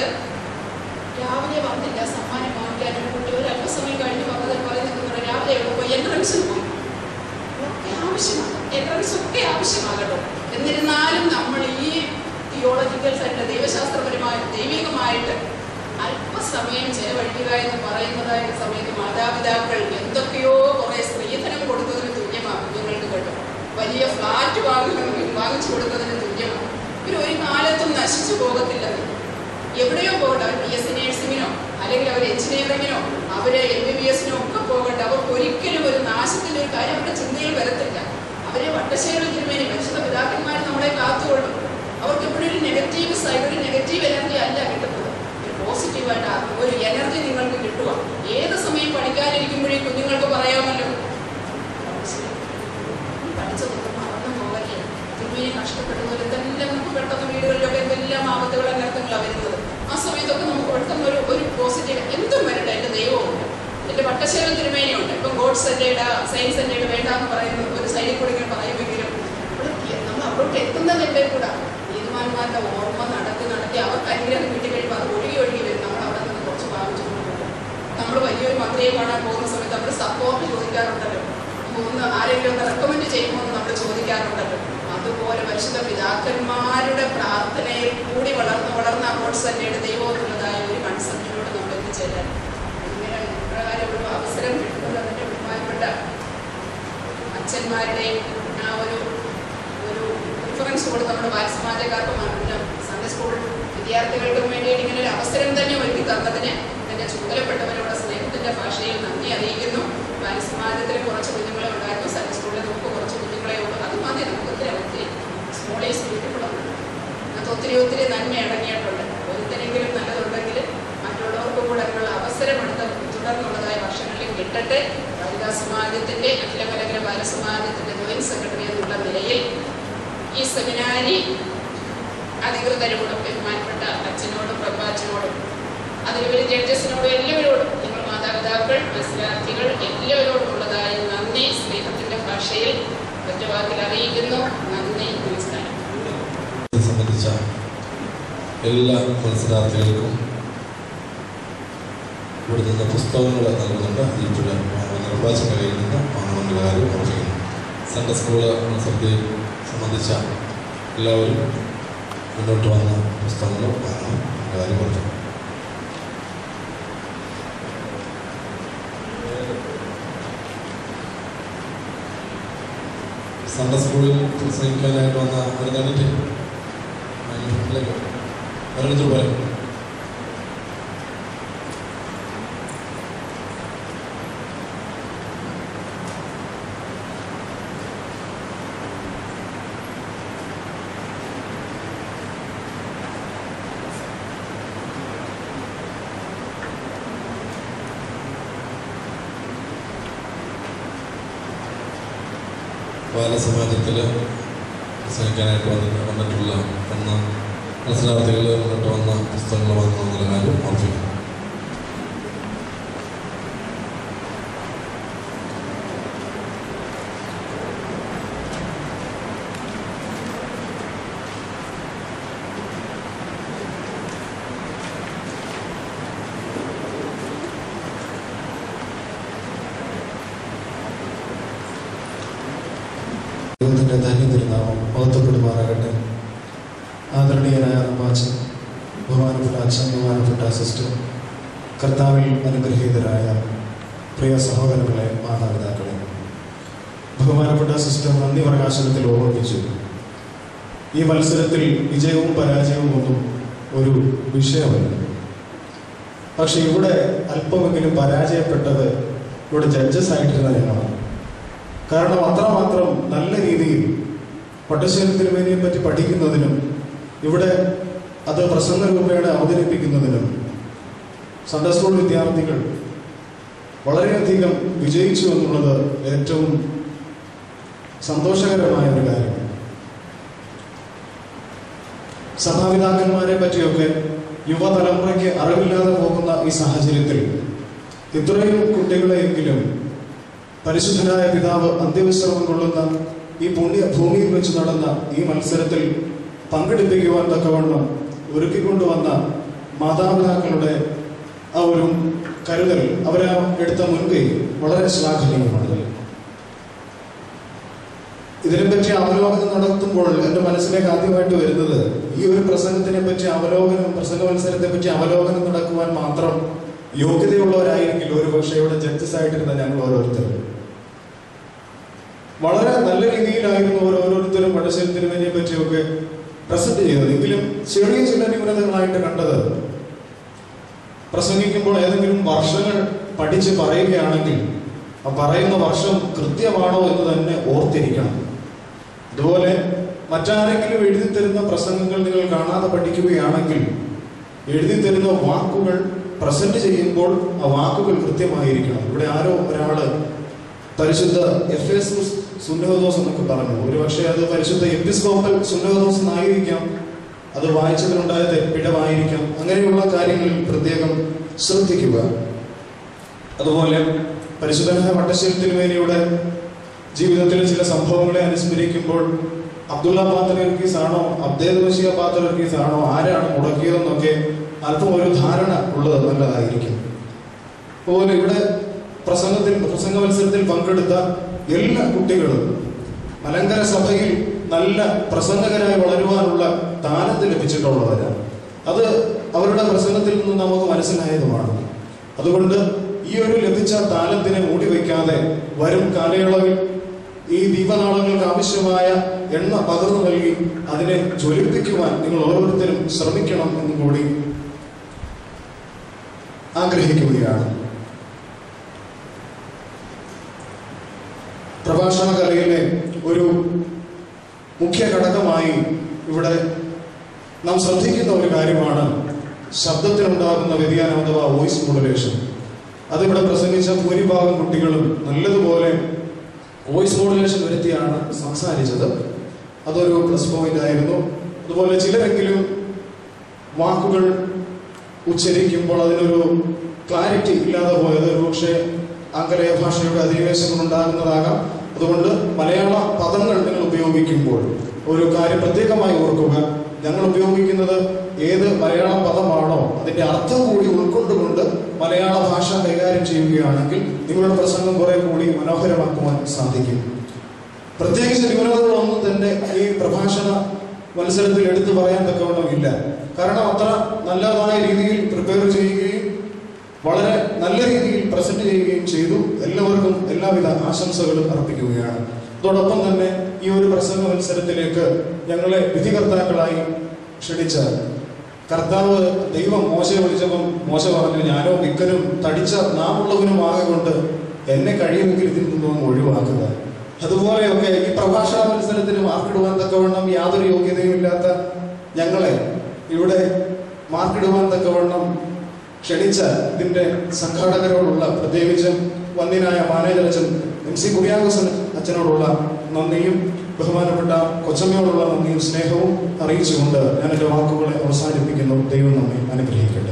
രാവിലെ വന്നില്ല സമ്മാനം വാങ്ങിക്കാൻ. ഒരു കുട്ടി ഒരു അല്പസമയം കഴിഞ്ഞ് വന്നതിൽ പറയുന്നത് രാവിലെ എവിടെ പോയി എൻട്രൻസിന് പോയി. ഒക്കെ ആവശ്യമാണ്, എൻട്രൻസ് ഒക്കെ ആവശ്യമാകട്ടെ. എന്നിരുന്നാലും നമ്മൾ ഈ തിയോളജിക്കൽ സൈഡ് ദൈവശാസ്ത്രപരമായ ദൈവികമായിട്ട് അല്പസമയം ചെലവഴിക്കുക എന്ന് പറയുന്നതായ സമയത്ത് മാതാപിതാക്കൾ എന്തൊക്കെയോ കുറെ സ്ത്രീധനം കൊടുത്തതിന് തുല്യമാണ് കുഞ്ഞുങ്ങൾക്ക് കേട്ടോ. വലിയ ഫ്ലാറ്റ് വാങ്ങുന്ന വാങ്ങിച്ചു കൊടുത്തതിന് തുല്യമാണ്. ഇവർ ഒരു കാലത്തും നശിച്ചു പോകത്തില്ലെന്ന്. എവിടെയോ പോകട്ടെ, അവർ ബി എസ് സി നേഴ്സിങ്ങിനോ അല്ലെങ്കിൽ അവർ എഞ്ചിനീയറിങ്ങിനോ അവര് എം ബി ബി എസിനോ ഒക്കെ പോകട്ടെ, അവർക്ക് ഒരിക്കലും ഒരു നാശത്തിൻ്റെ ഒരു കാര്യം അവരുടെ ചിന്തയിൽ വരത്തില്ല. അവരെ വട്ടശ്ശേരി തിരുമേനി പരിശുദ്ധ പിതാക്കന്മാർ നമ്മളെ കാത്തുകൊള്ളും. അവർക്ക് എപ്പോഴും ഒരു നെഗറ്റീവ് സൈഡ്, ഒരു നെഗറ്റീവ് എനർജി അല്ല കിട്ടുന്നത്, ഒരു പോസിറ്റീവായിട്ട് ഒരു എനർജി നിങ്ങൾക്ക് കിട്ടുക. ഏത് സമയം വീട്ടിലിരിക്കുമ്പോഴേ കുഞ്ഞുങ്ങൾക്ക് പറയാമല്ലോ, പഠിച്ചതൊന്നും മറന്നു പോകല്ലേ, തിരുമേനി കഷ്ടപ്പെടുന്നത് എന്തെല്ലാം നമുക്ക് പെട്ടെന്ന് വീടുകളിലൊക്കെ എന്തെല്ലാം ആപത്തുകൾ അനർത്ഥങ്ങളാണ് വരുന്നത്. ആ സമയത്തൊക്കെ നമുക്ക് പെട്ടെന്ന് ഒരു ഒരു പോസിറ്റീവ് എന്തും വരട്ടെ, എൻ്റെ ദൈവമുണ്ട്, എൻ്റെ വട്ടശ്ശേരി തിരുമേനിയുണ്ട്. ഇപ്പം ഗോഡ്സ് എൻ്റെയുടെ സയൻസ് എൻ്റെയുടെ വേണ്ടാന്ന് പറയുന്നത് ഒരു സൈഡിൽ കൂടി ഇങ്ങനെ പറയുമെങ്കിലും നമ്മൾ അവിടോട്ട് എത്തുന്നതിൻ്റെ കൂടെ നീതിമാന്മാരുടെ ഓർമ്മ നടത്തി നടത്തി അവർക്ക് അനുഗ്രഹം കിട്ടി കഴിയുമ്പോൾ അത് ഒഴുകി ഒഴുകി വരും. നമ്മൾ അവിടെ നിന്ന് കുറച്ച് ഭാവിച്ചു പോകും. നമ്മൾ വലിയൊരു മന്ത്രിയെ കാണാൻ പോകുന്ന സമയത്ത് നമ്മൾ സപ്പോർട്ട് ചോദിക്കാറുണ്ടല്ലോ, ഒന്ന് ആരെങ്കിലും ഒന്ന് റെക്കമെൻഡ് ചെയ്യുമോ എന്ന് നമ്മൾ ചോദിക്കാറുണ്ടല്ലോ. അതുപോലെ പരിശുദ്ധ പിതാക്കന്മാരുടെ പ്രാർത്ഥനയിൽ കൂടി വളർന്ന് വളർന്ന ഗോഡ്സ് എൻ്റെയുടെ ദൈവത്തിനുള്ളതായ ഒരു കൺസെപ്റ്റിനോട് നമ്മൾ എത്തിച്ചേരാൻ ഇങ്ങനെ ഇപ്രകാരം ഒരു അവസരം കിട്ടുന്നത് അതിൻ്റെ ബഹുമാനപ്പെട്ട അച്ഛന്മാരുടെയും ആ ഒരു ഒരു പ്രിഫറൻസ് കൂടെ നമ്മുടെ ബാലസമാജക്കാർക്കും സൺഡേ സ്കൂൾ വിദ്യാർത്ഥികൾക്കും വേണ്ടിയിട്ട് ഇങ്ങനെ ഒരു അവസരം തന്നെ ഒരുക്കി തന്നതിന് എൻ്റെ ചുമതലപ്പെട്ടവരോട് സ്നേഹത്തിൻ്റെ ഭാഷയിൽ നന്ദി അറിയിക്കുന്നു. ബാലസമാജത്തിൽ കുറച്ച് കുഞ്ഞുങ്ങളെ ഉണ്ടായിരുന്നു, സൺഡേ സ്കൂളിൽ നമുക്ക് കുറച്ച് കുഞ്ഞുങ്ങളെ ഉള്ളൂ. അത് മതി, നമുക്ക് ഒത്തിരി ഒത്തിരി സ്മോൾ ഈസ് ബ്യൂട്ടിഫുൾ ആണ്. അത് ഒത്തിരി ഒത്തിരി നന്മ അടങ്ങിയിട്ടുണ്ട്. ഒരുത്തരെങ്കിലും നല്ലതുണ്ടെങ്കിൽ മറ്റുള്ളവർക്കും കൂടെ അതിനുള്ള അവസരമെടുത്ത് തുടർന്നുള്ളതായ വർഷങ്ങളിൽ കിട്ടട്ടെ. വനിതാ സമാജത്തിൻ്റെ അഖില മലങ്കര ബാലസമാജത്തിൻ്റെ ജോയിന്റ് സെക്രട്ടറി എന്നുള്ള നിലയിൽ ഈ സെമിനാരി അധികൃതരോടും ബഹുമാനപ്പെട്ട അച്ഛനോടും പ്രഭാച്ചനോടും അതിലുപരി ജഡ്ജസിനോടും എല്ലാവരോടും നിങ്ങൾ മാതാപിതാക്കൾ മത്സരാർത്ഥികൾ എല്ലാവരോടും ഉള്ളതായ നന്ദി സ്നേഹത്തിൻ്റെ ഭാഷയിൽ ഒറ്റവാക്കിൽ അറിയിക്കുന്നു. നന്ദി, നമസ്കാരം. സംബന്ധിച്ച എല്ലാ മത്സരാർത്ഥികൾക്കും ഇവിടെ നിന്ന് പുസ്തകങ്ങൾ നൽകുന്നുണ്ട്. അതിൽപ്പുഴ നിർവാചക കയ്യിൽ നിന്ന് വാങ്ങണമെന്നുള്ള കാര്യം ഓർമ്മിക്കുന്നു. സൺഡേ സ്കൂള് മത്സരത്തെ സംബന്ധിച്ച എല്ലാവരും മുന്നോട്ട് വന്ന പുസ്തകങ്ങൾ വാങ്ങണം കാര്യം പറഞ്ഞു. സൺഡേ സ്കൂളിൽ പ്രസംഗിക്കാനായിട്ട് വന്ന ഒരു തന്നിട്ട് ഓരോരുത്തർ പറയും. ബാലസമാജത്തിൽ പ്രസംഗിക്കാനായിട്ട് വന്നിട്ട് വന്നിട്ടുള്ള എന്ന മത്സരാർത്ഥികൾ മുന്നോട്ട് വന്ന പുസ്തകങ്ങൾ വാങ്ങണമെന്നുള്ള കാര്യം ഓർമ്മിക്കുന്നു. ദൈവത്തിൻ്റെ ധന്യതിരുനാമം മഹത്വപ്പെടുമാറാകട്ടെ. ആദരണീയനായ അച്ഛൻ, ബഹുമാനപ്പെട്ട അച്ഛൻ, ബഹുമാനപ്പെട്ട സിസ്റ്റർ, കർത്താവിൽ അനുഗ്രഹീതരായ പ്രിയ സഹോദരങ്ങളെ, മാതാപിതാക്കളെ, ബഹുമാനപ്പെട്ട സിസ്റ്റർ നന്ദി പ്രകാശനത്തിൽ ഓർമ്മിച്ചു. ഈ മത്സരത്തിൽ വിജയവും പരാജയവും ഒന്നും ഒരു വിഷയമല്ല. പക്ഷെ ഇവിടെ അല്പമെങ്കിലും പരാജയപ്പെട്ടത് ഇവിടെ ജഡ്ജസ് ആയിട്ടിരുന്ന ഞങ്ങളാണ്. കാരണം അത്രമാത്രം നല്ല രീതിയിൽ വട്ടശ്ശേരി തിരുമേനിയെ പറ്റി പഠിക്കുന്നതിനും ഇവിടെ അത് പ്രസംഗ രൂപേണ അവതരിപ്പിക്കുന്നതിനും സൺഡേ സ്കൂൾ വിദ്യാർത്ഥികൾ വളരെയധികം വിജയിച്ചു എന്നുള്ളത് ഏറ്റവും സന്തോഷകരമായ ഒരു കാര്യമാണ്. സഭാപിതാക്കന്മാരെ പറ്റിയൊക്കെ യുവതലമുറയ്ക്ക് അറിവില്ലാതെ പോകുന്ന ഈ സാഹചര്യത്തിൽ ഇത്രയും കുട്ടികളെയെങ്കിലും പരിശുദ്ധനായ പിതാവ് അന്ത്യവിശ്രമം കൊള്ളുന്ന ഈ പുണ്യ ഭൂമിയിൽ വെച്ച് നടന്ന ഈ മത്സരത്തിൽ പങ്കെടുപ്പിക്കുവാൻ തക്കവണ്ണം ഒരുക്കിക്കൊണ്ടുവന്ന മാതാപിതാക്കളുടെ ആ ഒരു കരുതൽ, അവരെ എടുത്ത മുൻകൈ വളരെ ശ്ലാഘനീയമാണ്. ഇതിനെപ്പറ്റി അവലോകനം നടത്തുമ്പോൾ എൻ്റെ മനസ്സിലേക്ക് ആദ്യമായിട്ട് വരുന്നത് ഈ ഒരു പ്രസംഗത്തിനെ പറ്റി അവലോകനം, പ്രസംഗ മത്സരത്തെ പറ്റി അവലോകനം നടക്കുവാൻ മാത്രം യോഗ്യതയുള്ളവരായിരിക്കില്ല ഒരു പക്ഷേ ഇവിടെ ജഡ്ജസ് ആയിട്ടിരുന്ന ഞങ്ങൾ ഓരോരുത്തരും. വളരെ നല്ല രീതിയിലായിരുന്നു ഓരോരുത്തരും വട്ടശ്ശേരി തിരുമേനിയെ പറ്റിയൊക്കെ പ്രസന്റ് ചെയ്തത്. എങ്കിലും ചെറിയ ചില ന്യൂനതകളായിട്ട് കണ്ടത്, പ്രസംഗിക്കുമ്പോൾ ഏതെങ്കിലും വർഷങ്ങൾ പഠിച്ച് പറയുകയാണെങ്കിൽ ആ പറയുന്ന വർഷം കൃത്യമാണോ എന്ന് തന്നെ ഓർത്തിരിക്കണം. അതുപോലെ മറ്റാരെങ്കിലും എഴുതി തരുന്ന പ്രസംഗങ്ങൾ നിങ്ങൾ കാണാതെ പഠിക്കുകയാണെങ്കിൽ എഴുതി തരുന്ന വാക്കുകൾ പ്രസന്റ് ചെയ്യുമ്പോൾ ആ വാക്കുകൾ കൃത്യമായിരിക്കണം. ഇവിടെ ആരോ ഒരാള് പരിശുദ്ധ എഫ് എസ് സുന്നഹദോസ് എന്നൊക്കെ പറഞ്ഞു. ഒരു പക്ഷേ അത് പരിശുദ്ധ എപ്പിസ്കോപ്പൽ സുന്നഹദോസ് എന്നായിരിക്കാം, അത് വായിച്ചതിനുണ്ടായ പിഴവായിരിക്കാം. അങ്ങനെയുള്ള കാര്യങ്ങളിൽ പ്രത്യേകം ശ്രദ്ധിക്കുക. അതുപോലെ പരിശുദ്ധനായ വട്ടശ്ശേരി തിരുമേനിയുടെ ജീവിതത്തിലെ ചില സംഭവങ്ങളെ അനുസ്മരിക്കുമ്പോൾ അബ്ദുള്ള പാത്രർക്കീസ് ആണോ അബ്ദേദ് ബഷീർ പാത്രർക്കീസ് ആണോ ആരാണ് മുടക്കിയതെന്നൊക്കെ അല്പം ഒരു ധാരണ ഉള്ളത് നല്ലതായിരിക്കും. അതുപോലെ ഇവിടെ പ്രസംഗത്തിൽ പ്രസംഗ മത്സരത്തിൽ പങ്കെടുത്ത എല്ലാ കുട്ടികളും മലങ്കര സഭയിൽ നല്ല പ്രസംഗകരായി വളരുവാനുള്ള താലന്ത് ലഭിച്ചിട്ടുള്ളവരാണ്. അത് അവരുടെ പ്രസംഗത്തിൽ നിന്ന് നമുക്ക് മനസ്സിലായതുമാണ്. അതുകൊണ്ട് ഈ ഒരു ലഭിച്ച താലന്തിനെ മൂടിവെക്കാതെ വരും കാലയളവിൽ ഈ ദീപനാളങ്ങൾക്ക് ആവശ്യമായ എണ്ണ പകർന്നു നൽകി അതിനെ ജ്വലിപ്പിക്കുവാൻ നിങ്ങൾ ഓരോരുത്തരും ശ്രമിക്കണം എന്നും കൂടി ആഗ്രഹിക്കുകയാണ്. പ്രഭാഷണ കലയിലെ ഒരു മുഖ്യ ഘടകമായി ഇവിടെ നാം ശ്രദ്ധിക്കുന്ന ഒരു കാര്യമാണ് ശബ്ദത്തിനുണ്ടാകുന്ന വ്യതിയാനം അഥവാ വോയിസ് മോഡുലേഷൻ. അതിവിടെ പ്രസംഗിച്ച ഭൂരിഭാഗം കുട്ടികളും നല്ലതുപോലെ വോയിസ് മോഡുലേഷൻ വരുത്തിയാണ് സംസാരിച്ചത്. അതൊരു പ്ലസ് പോയിന്റ് ആയിരുന്നു. അതുപോലെ ചിലരെങ്കിലും വാക്കുകൾ ഉച്ചരിക്കുമ്പോൾ അതിനൊരു ക്ലാരിറ്റി ഇല്ലാതെ പോയത് ഒരു പക്ഷേ ആംഗലേയ ഭാഷയുടെ അധിനിവേശം ഉണ്ടാകുന്നതാകാം. അതുകൊണ്ട് മലയാള പദങ്ങൾ നിങ്ങൾ ഉപയോഗിക്കുമ്പോൾ ഒരു കാര്യം പ്രത്യേകമായി ഓർക്കുക. ഞങ്ങൾ ഉപയോഗിക്കുന്നത് ഏത് മലയാള പദമാണോ അതിന്റെ അർത്ഥം കൂടി ഉൾക്കൊണ്ടുകൊണ്ട് മലയാള ഭാഷ കൈകാര്യം ചെയ്യുകയാണെങ്കിൽ നിങ്ങളുടെ പ്രസംഗം കുറെ കൂടി മനോഹരമാക്കുവാൻ സാധിക്കും. പ്രത്യേകിച്ച് ന്യൂനതകളൊന്നും തന്നെ ഈ പ്രഭാഷണ മത്സരത്തിൽ എടുത്തു പറയാൻ തക്കവണ്ണം ഇല്ല. കാരണം അത്ര നല്ലതായ രീതിയിൽ പ്രിപ്പയർ ചെയ്യുകയും വളരെ നല്ല രീതിയിൽ പ്രസന്റ് ചെയ്യുകയും ചെയ്തു. എല്ലാവർക്കും എല്ലാവിധ ആശംസകളും അർപ്പിക്കുകയാണ്. അതോടൊപ്പം തന്നെ ഈ ഒരു പ്രസംഗ മത്സരത്തിലേക്ക് ഞങ്ങളെ വിധികർത്താക്കളായി ക്ഷണിച്ച കർത്താവ് ദൈവം മോശയെ വിളിച്ചപ്പം മോശ പറഞ്ഞു, ഞാനോ മിക്കനും തടിച്ച നാമുള്ളവനും ആകൊണ്ട് എന്നെ കഴിയുമെങ്കിൽ ഇതിൽ നിന്നും ഒഴിവാക്കുക. അതുപോലെയൊക്കെ ഈ പ്രഭാഷണ മത്സരത്തിന് മാർക്കിടുവാൻ തക്കവണ്ണം യാതൊരു യോഗ്യതയുമില്ലാത്ത ഞങ്ങളെ ഇവിടെ മാർക്കിടുവാൻ തക്കവണ്ണം ക്ഷണിച്ച ഇതിന്റെ സംഘാടകരോടുള്ള, പ്രത്യേകിച്ച് വന്യനായ മാനേജർ അച്ഛൻ എം സി കുര്യാക്കോസ് അച്ഛനോടുള്ള നന്ദിയും ബഹുമാനപ്പെട്ട കൊച്ചമ്മയോടുള്ള നന്ദിയും സ്നേഹവും അറിയിച്ചുകൊണ്ട് ഞാൻ എൻ്റെ വാക്കുകളെ അവസാനിപ്പിക്കുന്നു. ദൈവം നമ്മെ അനുഗ്രഹിക്കട്ടെ.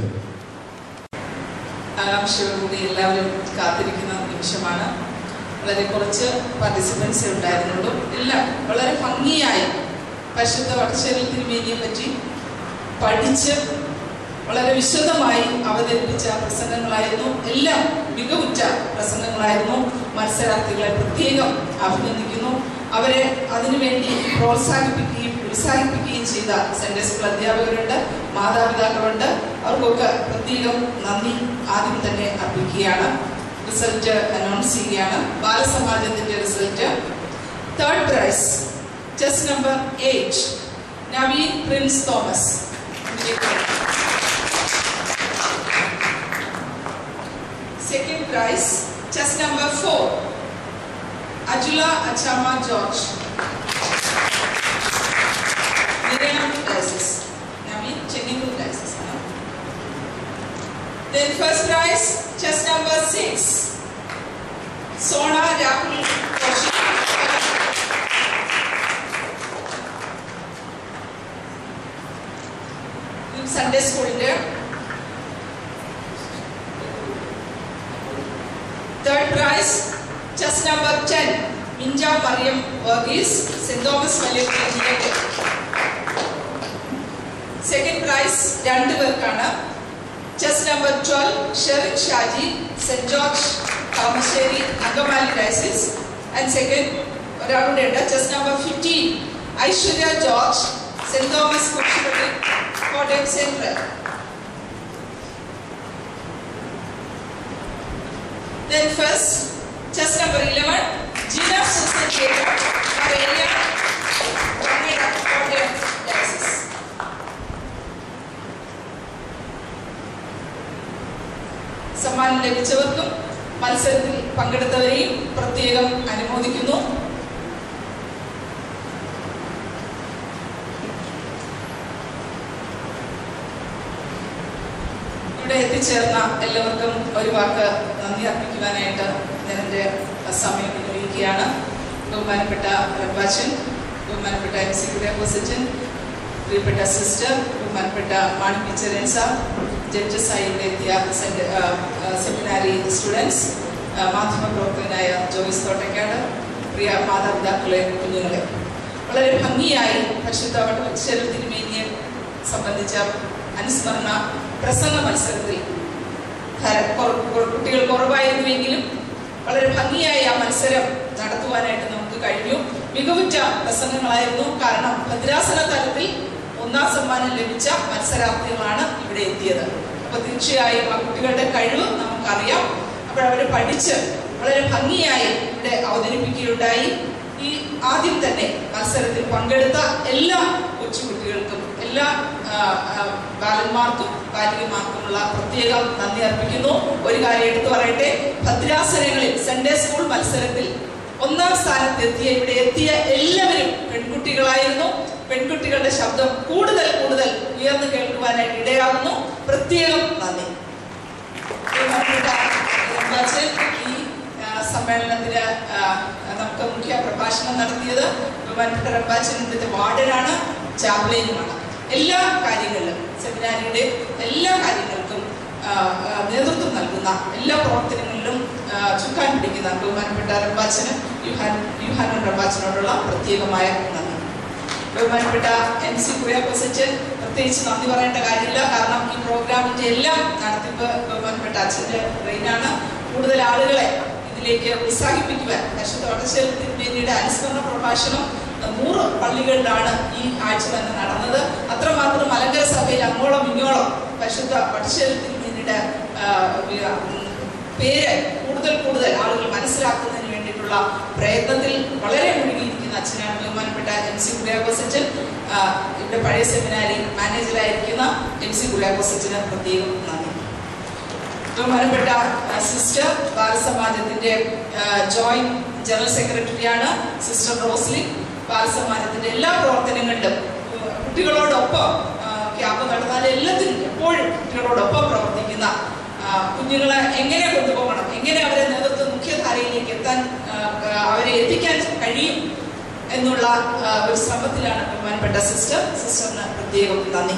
ആകാംക്ഷയോടുകൂടി എല്ലാവരും കാത്തിരിക്കുന്ന നിമിഷമാണ്. വളരെ കുറച്ച് പാർട്ടിസിപ്പൻസേ ഉണ്ടായിരുന്നുള്ളൂ. എല്ലാം വളരെ ഭംഗിയായി പരിശുദ്ധ വട്ടശ്ശേരി തിരുമേനിയെ പറ്റി പഠിച്ച് വളരെ വിശദമായി അവതരിപ്പിച്ച പ്രസംഗങ്ങളായിരുന്നു. എല്ലാം മികവുറ്റ പ്രസംഗങ്ങളായിരുന്നു. മത്സരാർത്ഥികളെ പ്രത്യേകം അഭിനന്ദിക്കുന്നു. അവരെ അതിനുവേണ്ടി പ്രോത്സാഹിപ്പിക്കുകയും ഉത്സാഹിപ്പിക്കുകയും ചെയ്ത സൺഡേ സ്കൂൾ അധ്യാപകരുണ്ട്, മാതാപിതാക്കളുണ്ട്. അവർക്കൊക്കെ പ്രത്യേകം നന്ദി ആദ്യം തന്നെ അർപ്പിക്കുകയാണ്. റിസൾട്ട് അനൗൺസ് ചെയ്യുകയാണ്. ബാലസമാജത്തിന്റെ result. Third prize chess number eight Naveen Prince Thomas. Second prize, chess number four, Ajula Achama George. Nirayam prizes. Naveen, checking the prizes. Then first prize, chess number six, Sona Rahul Kaushik. Sunday school there. Third prize, chess number ten, Minja Mariam Varghese, Saint Thomas Valley. Second prize, രണ്ട് പേർക്കാണ്. chess number twelve, Sherik Shaji, Saint George Kamasheri, Angamali Diocese. And second, ഒരാളുടെ ഉണ്ട്. chess number fifteen, Aishwarya George, Saint Thomas Kuchipati, Kottayam Central. Then first, chess number eleven, Gina Susan Jacob, Aurelia, Kottayam Diocese. സമ്മാനം ലഭിച്ചവർക്കും മത്സരത്തിൽ പങ്കെടുത്തവരെയും പ്രത്യേകം അനുമോദിക്കുന്നു. ഇവിടെ എത്തിച്ച എത്തിച്ചേർന്ന എല്ലാവർക്കും ഒരു വാക്ക് നന്ദി അർപ്പിക്കുവാനായിട്ട് ഞാൻ എൻ്റെ സമയം വിനിയോഗിക്കുകയാണ്. ബഹുമാനപ്പെട്ട റബ്ബാച്ചൻ, ബഹുമാനപ്പെട്ട എം സി കുര്യാക്കോസച്ചൻ, പ്രിയപ്പെട്ട സിസ്റ്റർ, ബഹുമാനപ്പെട്ട മാണി പിച്ചരൻ സാർ, ജഡ്ജസ് ആയി ഇവിടെ എത്തിയ സെമിനാരി സ്റ്റുഡൻസ്, മാധ്യമപ്രവർത്തകനായ ജോയിസ് തോട്ടക്കാട്, പ്രിയ മാതാപിതാക്കളെ, കുഞ്ഞുങ്ങളെ, വളരെ ഭംഗിയായി പരിശുദ്ധ വട്ടശ്ശേരി തിരുമേനിയെ സംബന്ധിച്ച അനുസ്മരണ പ്രസംഗ മത്സരത്തിൽ കുട്ടികൾ കുറവായിരുന്നുവെങ്കിലും വളരെ ഭംഗിയായി ആ മത്സരം നടത്തുവാനായിട്ട് നമുക്ക് കഴിഞ്ഞു. മികവുറ്റ പ്രസംഗങ്ങളായിരുന്നു. കാരണം ഭദ്രാസന തലത്തിൽ ഒന്നാം സമ്മാനം ലഭിച്ച മത്സരാർത്ഥികളാണ് ഇവിടെ എത്തിയത്. അപ്പൊ തീർച്ചയായും ആ കുട്ടികളുടെ കഴിവ് നമുക്കറിയാം. അപ്പോഴവർ പഠിച്ച് വളരെ ഭംഗിയായി ഇവിടെ അവതരിപ്പിക്കുകയുണ്ടായി. ഈ ആദ്യം തന്നെ മത്സരത്തിൽ പങ്കെടുത്ത എല്ലാ കൊച്ചുകുട്ടികൾക്കും എല്ലാ ബാലന്മാർക്കും ബാലികമാർക്കുമുള്ള പ്രത്യേകം നന്ദി അർപ്പിക്കുന്നു. ഒരു കാര്യം എടുത്തു പറയട്ടെ, ഭദ്രാസനങ്ങളിൽ സൺഡേ സ്കൂൾ മത്സരത്തിൽ ഒന്നാം സ്ഥാനത്തെത്തിയ ഇവിടെ എത്തിയ എല്ലാവരും പെൺകുട്ടികളായിരുന്നു. പെൺകുട്ടികളുടെ ശബ്ദം കൂടുതൽ കൂടുതൽ ഉയർന്നു കേൾക്കുവാനായിട്ട് ഇടയാകുന്നു. പ്രത്യേകം നന്ദി. ഈ സമ്മേളനത്തിന് നമുക്ക് മുഖ്യ പ്രഭാഷണം നടത്തിയത് ബഹുമാനപ്പെട്ട റബ്ബാച്ചൻ ഇവിടുത്തെ വാർഡനാണ്, ചാപ്ലിനുമാണ്. എല്ലാ കാര്യങ്ങളിലും സെമിനാരിയുടെ എല്ലാ കാര്യങ്ങൾക്കും നേതൃത്വം നൽകുന്ന എല്ലാ പ്രവർത്തനങ്ങളിലും ചുക്കാൻ പിടിക്കുന്ന ബഹുമാനപ്പെട്ട റബ്ബാച്ചന് യുഹാൻ യുഹാനൻ റബ്ബാച്ചനോടുള്ള പ്രത്യേകമായ നന്ദി. ബഹുമാനപ്പെട്ട എം സി കുര്യാക്കോസച്ചൻ പ്രത്യേകിച്ച് നന്ദി പറയേണ്ട കാര്യമില്ല. കാരണം ഈ പ്രോഗ്രാമിന്റെ എല്ലാം നടത്തിപ്പ് ബഹുമാനപ്പെട്ട അച്ഛൻ്റെ റെയിനാണ്. കൂടുതൽ ആളുകളെ ഇതിലേക്ക് ഉത്സാഹിപ്പിക്കുവാൻ പരിശുദ്ധ വട്ടശ്ശേരി തിരുമേനിയുടെ അനുസ്മരണ പ്രഭാഷണം നൂറ് പള്ളികളിലാണ് ഈ ആഴ്ച തന്നെ നടന്നത്. അത്രമാത്രം മലങ്കര സഭയിൽ അങ്ങോളം ഇങ്ങോളം പരിശുദ്ധ വട്ടശ്ശേരി തിരുമേനിയുടെ പേര് കൂടുതൽ കൂടുതൽ ആളുകൾ മനസ്സിലാക്കുന്നതിന് വേണ്ടിയിട്ടുള്ള പ്രയത്നത്തിൽ വളരെ മുഴുകിയിരിക്കുന്ന അച്ഛനാണ് ബഹുമാനപ്പെട്ട എം സി കുര്യാക്കോസച്ചൻ. ഇവിടെ പഴയ സെമിനാരി മാനേജറായിരിക്കുന്ന എം സി കുര്യാക്കോസച്ചന് പ്രത്യേകം നന്ദി. ബഹുമാനപ്പെട്ട സിസ്റ്റർ ബാലസമാജത്തിന്റെ ജോയിന്റ് ജനറൽ സെക്രട്ടറിയാണ് സിസ്റ്റർ റോസ്ലിൻ. ബാലസമാജത്തിന്റെ എല്ലാ പ്രവർത്തനങ്ങളിലും കുട്ടികളോടൊപ്പം ക്യാമ്പ് നടന്നാൽ എല്ലാത്തിനും എപ്പോഴും കുട്ടികളോടൊപ്പം പ്രവർത്തിക്കുന്ന, കുഞ്ഞുങ്ങളെ എങ്ങനെ കൊണ്ടുപോകണം, എങ്ങനെ അവരെ നേതൃത്വ മുഖ്യധാരയിലേക്ക് എത്താൻ അവരെ എത്തിക്കാൻ കഴിയും എന്നുള്ള ഒരു ശ്രമത്തിലാണ് ബഹുമാനപ്പെട്ട സിസ്റ്റർ. സിസ്റ്ററിന് പ്രത്യേകം നന്ദി.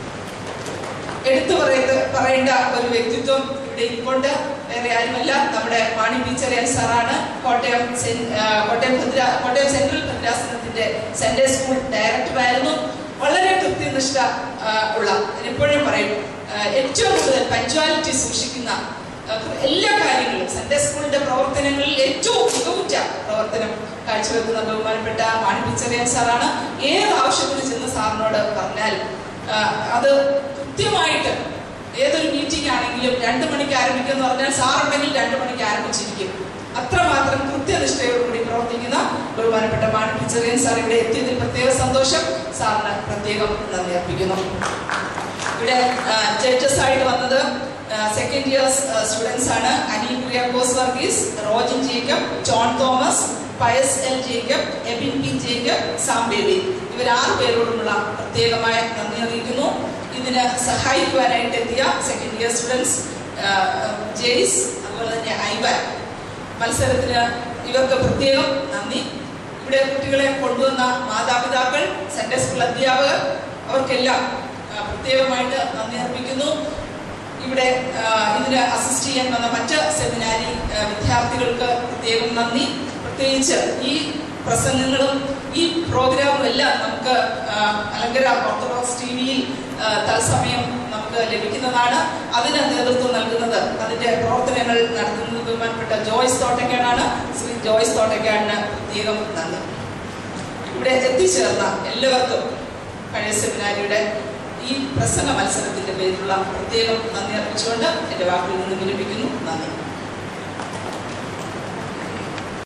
എടുത്തു പറയത് പറയേണ്ട ഒരു വ്യക്തിത്വം ഇവിടെ ഇരിപ്പുണ്ട്. വേറെ ആരുമല്ല, നമ്മുടെ മാണി പിച്ചരൻ സാറാണ്. കോട്ടയം കോട്ടയം ഭദ്ര കോട്ടയം സെൻട്രൽ ഭദ്രാസനത്തിന്റെ സൺഡേ സ്കൂൾ ഡയറക്ടറായിരുന്നു. വളരെ കൃത്യനിഷ്ഠ ഉള്ള, എപ്പോഴും പറയും, ഏറ്റവും കൂടുതൽ പഞ്ച്വാലിറ്റി സൂക്ഷിക്കുന്ന എല്ലാ കാര്യങ്ങളും സൺഡേ സ്കൂളിന്റെ പ്രവർത്തനങ്ങളിൽ ഏറ്റവും മികവുറ്റ പ്രവർത്തനം കാഴ്ചവെക്കുന്ന ബഹുമാനപ്പെട്ട മാണി പിച്ചരൻ സാറാണ്. ഏത് ആവശ്യത്തിന് ചെന്ന് സാറിനോട് പറഞ്ഞാൽ അത് കൃത്യമായിട്ട്, ഏതൊരു മീറ്റിംഗ് ആണെങ്കിലും രണ്ട് മണിക്ക് ആരംഭിക്കുമെന്ന് പറഞ്ഞാൽ സാറുണ്ടെങ്കിൽ രണ്ട് മണിക്ക് ആരംഭിച്ചിരിക്കും. അത്രമാത്രം കൃത്യനിഷ്ഠയോടുകൂടി പ്രവർത്തിക്കുന്ന ബഹുമാനപ്പെട്ട മാണി പിച്ചരൻ സാർ ഇവിടെ എത്തിയതിൽ പ്രത്യേക സന്തോഷം. സാറിന് പ്രത്യേകം നന്ദി അർപ്പിക്കുന്നു. ഇവിടെ ജഡ്ജസ് ആയിട്ട് വന്നത് സെക്കൻഡ് ഇയേഴ്സ് സ്റ്റുഡൻസ് ആണ്. Anil Kuriakose Varghese, Rojin Jacob, John Thomas, Pius L Jacob, Ebin P Jacob, Sam Baby. ഇവർ ആറ് പേരോടുമുള്ള പ്രത്യേകമായ നന്ദി അറിയിക്കുന്നു. ഇതിന് സഹായിക്കുവാനായിട്ട് എത്തിയ സെക്കൻഡ് ഇയർ സ്റ്റുഡൻസ് ജെയ്സ്, അതുപോലെ തന്നെ ഐവൻ. മത്സരത്തിന് ഇവർക്ക് പ്രത്യേകം നന്ദി. ഇവിടെ കുട്ടികളെ കൊണ്ടുവന്ന മാതാപിതാക്കൾ, സൺഡേ സ്കൂൾ അധ്യാപകർ, അവർക്കെല്ലാം പ്രത്യേകമായിട്ട് നന്ദി അർപ്പിക്കുന്നു. ഇവിടെ ഇതിന് അസിസ്റ്റ് ചെയ്യാൻ വന്ന മറ്റ് സെമിനാരി വിദ്യാർത്ഥികൾക്ക് പ്രത്യേകം നന്ദി. പ്രത്യേകിച്ച് ഈ പ്രസംഗങ്ങളും ഈ പ്രോഗ്രാമും എല്ലാം നമുക്ക് മലങ്കര ഓർത്തഡോക്സ് ടി വിയിൽ തത്സമയം നമുക്ക് ലഭിക്കുന്നതാണ്. അതിന് നേതൃത്വം നൽകുന്നത്, അതിന്റെ പ്രവർത്തനങ്ങൾ നടത്തുന്നത് ബഹുമാനപ്പെട്ട ജോയ്സ് തോട്ടക്കാടാണ്. ശ്രീ ജോയ്സ് തോട്ടക്കാടിന് പ്രത്യേകം നന്ദി. ഇവിടെ എത്തിച്ചേർന്ന എല്ലാവർക്കും പഴയ സെമിനാരിയുടെ ഈ പ്രസംഗ മത്സരത്തിന്റെ പേരിലുള്ള പ്രത്യേകം നന്ദി അർപ്പിച്ചുകൊണ്ട് എന്റെ വാക്കുകളിൽ നിന്ന് വിരമിക്കുന്നു. നന്ദി.